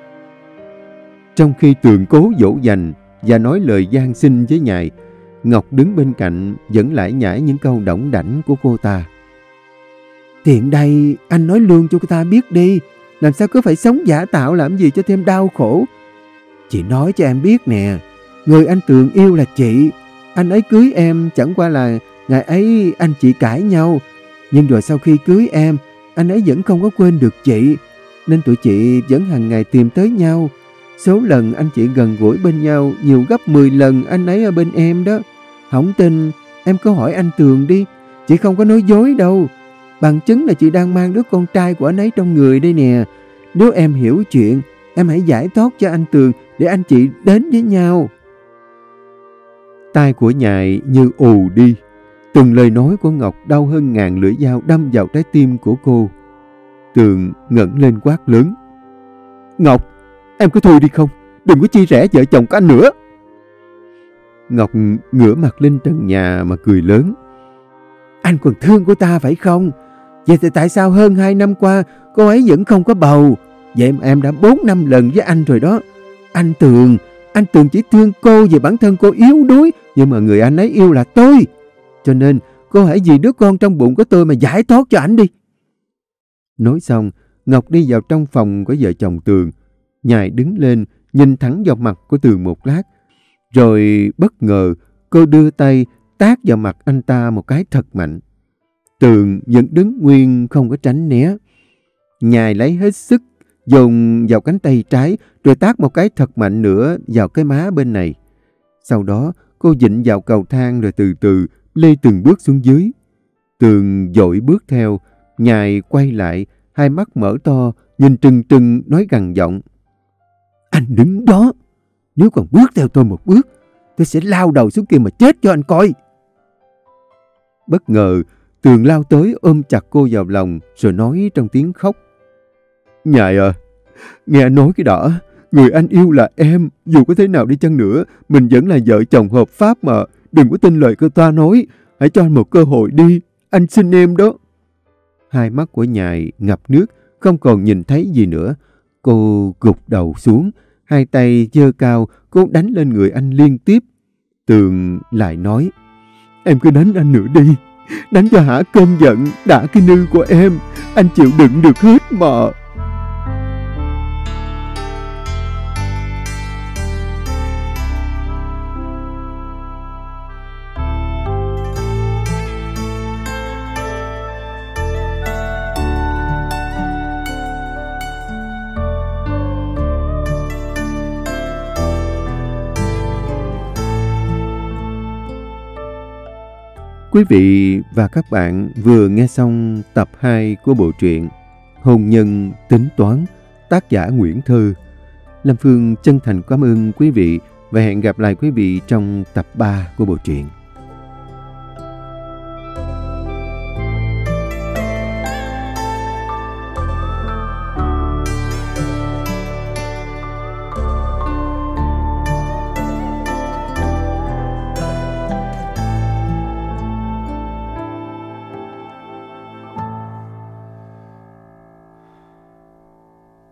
Trong khi Tường cố dỗ dành và nói lời van xin với Nhài, Ngọc đứng bên cạnh vẫn lải nhải những câu đỏng đảnh của cô ta. Tiện đây anh nói luôn cho cô ta biết đi. Làm sao cứ phải sống giả tạo làm gì cho thêm đau khổ. Chị nói cho em biết nè, người anh Tường yêu là chị. Anh ấy cưới em chẳng qua là ngày ấy anh chị cãi nhau. Nhưng rồi sau khi cưới em, anh ấy vẫn không có quên được chị. Nên tụi chị vẫn hàng ngày tìm tới nhau. Số lần anh chị gần gũi bên nhau nhiều gấp mười lần anh ấy ở bên em đó. Không tin, em cứ hỏi anh Tường đi. Chị không có nói dối đâu. Bằng chứng là chị đang mang đứa con trai của anh ấy trong người đây nè. Nếu em hiểu chuyện, em hãy giải thoát cho anh Tường để anh chị đến với nhau. Tai của Nhài như ù đi. Từng lời nói của Ngọc đau hơn ngàn lưỡi dao đâm vào trái tim của cô. Tường ngẩng lên quát lớn. Ngọc, em cứ thôi đi không? Đừng có chia rẽ vợ chồng của anh nữa. Ngọc ngửa mặt lên trần nhà mà cười lớn. Anh còn thương cô ta phải không? Vậy thì tại sao hơn hai năm qua cô ấy vẫn không có bầu? Vậy mà em đã bốn năm lần với anh rồi đó. Anh Tường, anh Tường chỉ thương cô vì bản thân cô yếu đuối, nhưng mà người anh ấy yêu là tôi. Cho nên cô hãy vì đứa con trong bụng của tôi mà giải thoát cho anh đi. Nói xong, Ngọc đi vào trong phòng của vợ chồng Tường. Nhài đứng lên, nhìn thẳng vào mặt của Tường một lát. Rồi bất ngờ, cô đưa tay tát vào mặt anh ta một cái thật mạnh. Tường vẫn đứng nguyên không có tránh né. Nhài lấy hết sức, dồn vào cánh tay trái, rồi tát một cái thật mạnh nữa vào cái má bên này. Sau đó, cô dịnh vào cầu thang rồi từ từ lê từng bước xuống dưới. Tường vội bước theo. Nhài quay lại, hai mắt mở to, nhìn trừng trừng nói gằn giọng. Anh đứng đó. Nếu còn bước theo tôi một bước, tôi sẽ lao đầu xuống kia mà chết cho anh coi. Bất ngờ, Tường lao tới ôm chặt cô vào lòng rồi nói trong tiếng khóc. Nhài à, nghe anh nói cái đã. Người anh yêu là em. Dù có thế nào đi chăng nữa, mình vẫn là vợ chồng hợp pháp mà. Đừng có tin lời cô ta nói. Hãy cho anh một cơ hội đi. Anh xin em đó. Hai mắt của Nhài ngập nước, không còn nhìn thấy gì nữa. Cô gục đầu xuống, hai tay giơ cao, cô đánh lên người anh liên tiếp. Tường lại nói. Em cứ đánh anh nữa đi. Đánh cho hả cơn giận, đã cái nư của em. Anh chịu đựng được hết mà. Quý vị và các bạn vừa nghe xong tập hai của bộ truyện Hôn nhân tính toán, tác giả Nguyễn Thư. Lâm Phương chân thành cảm ơn quý vị và hẹn gặp lại quý vị trong tập ba của bộ truyện.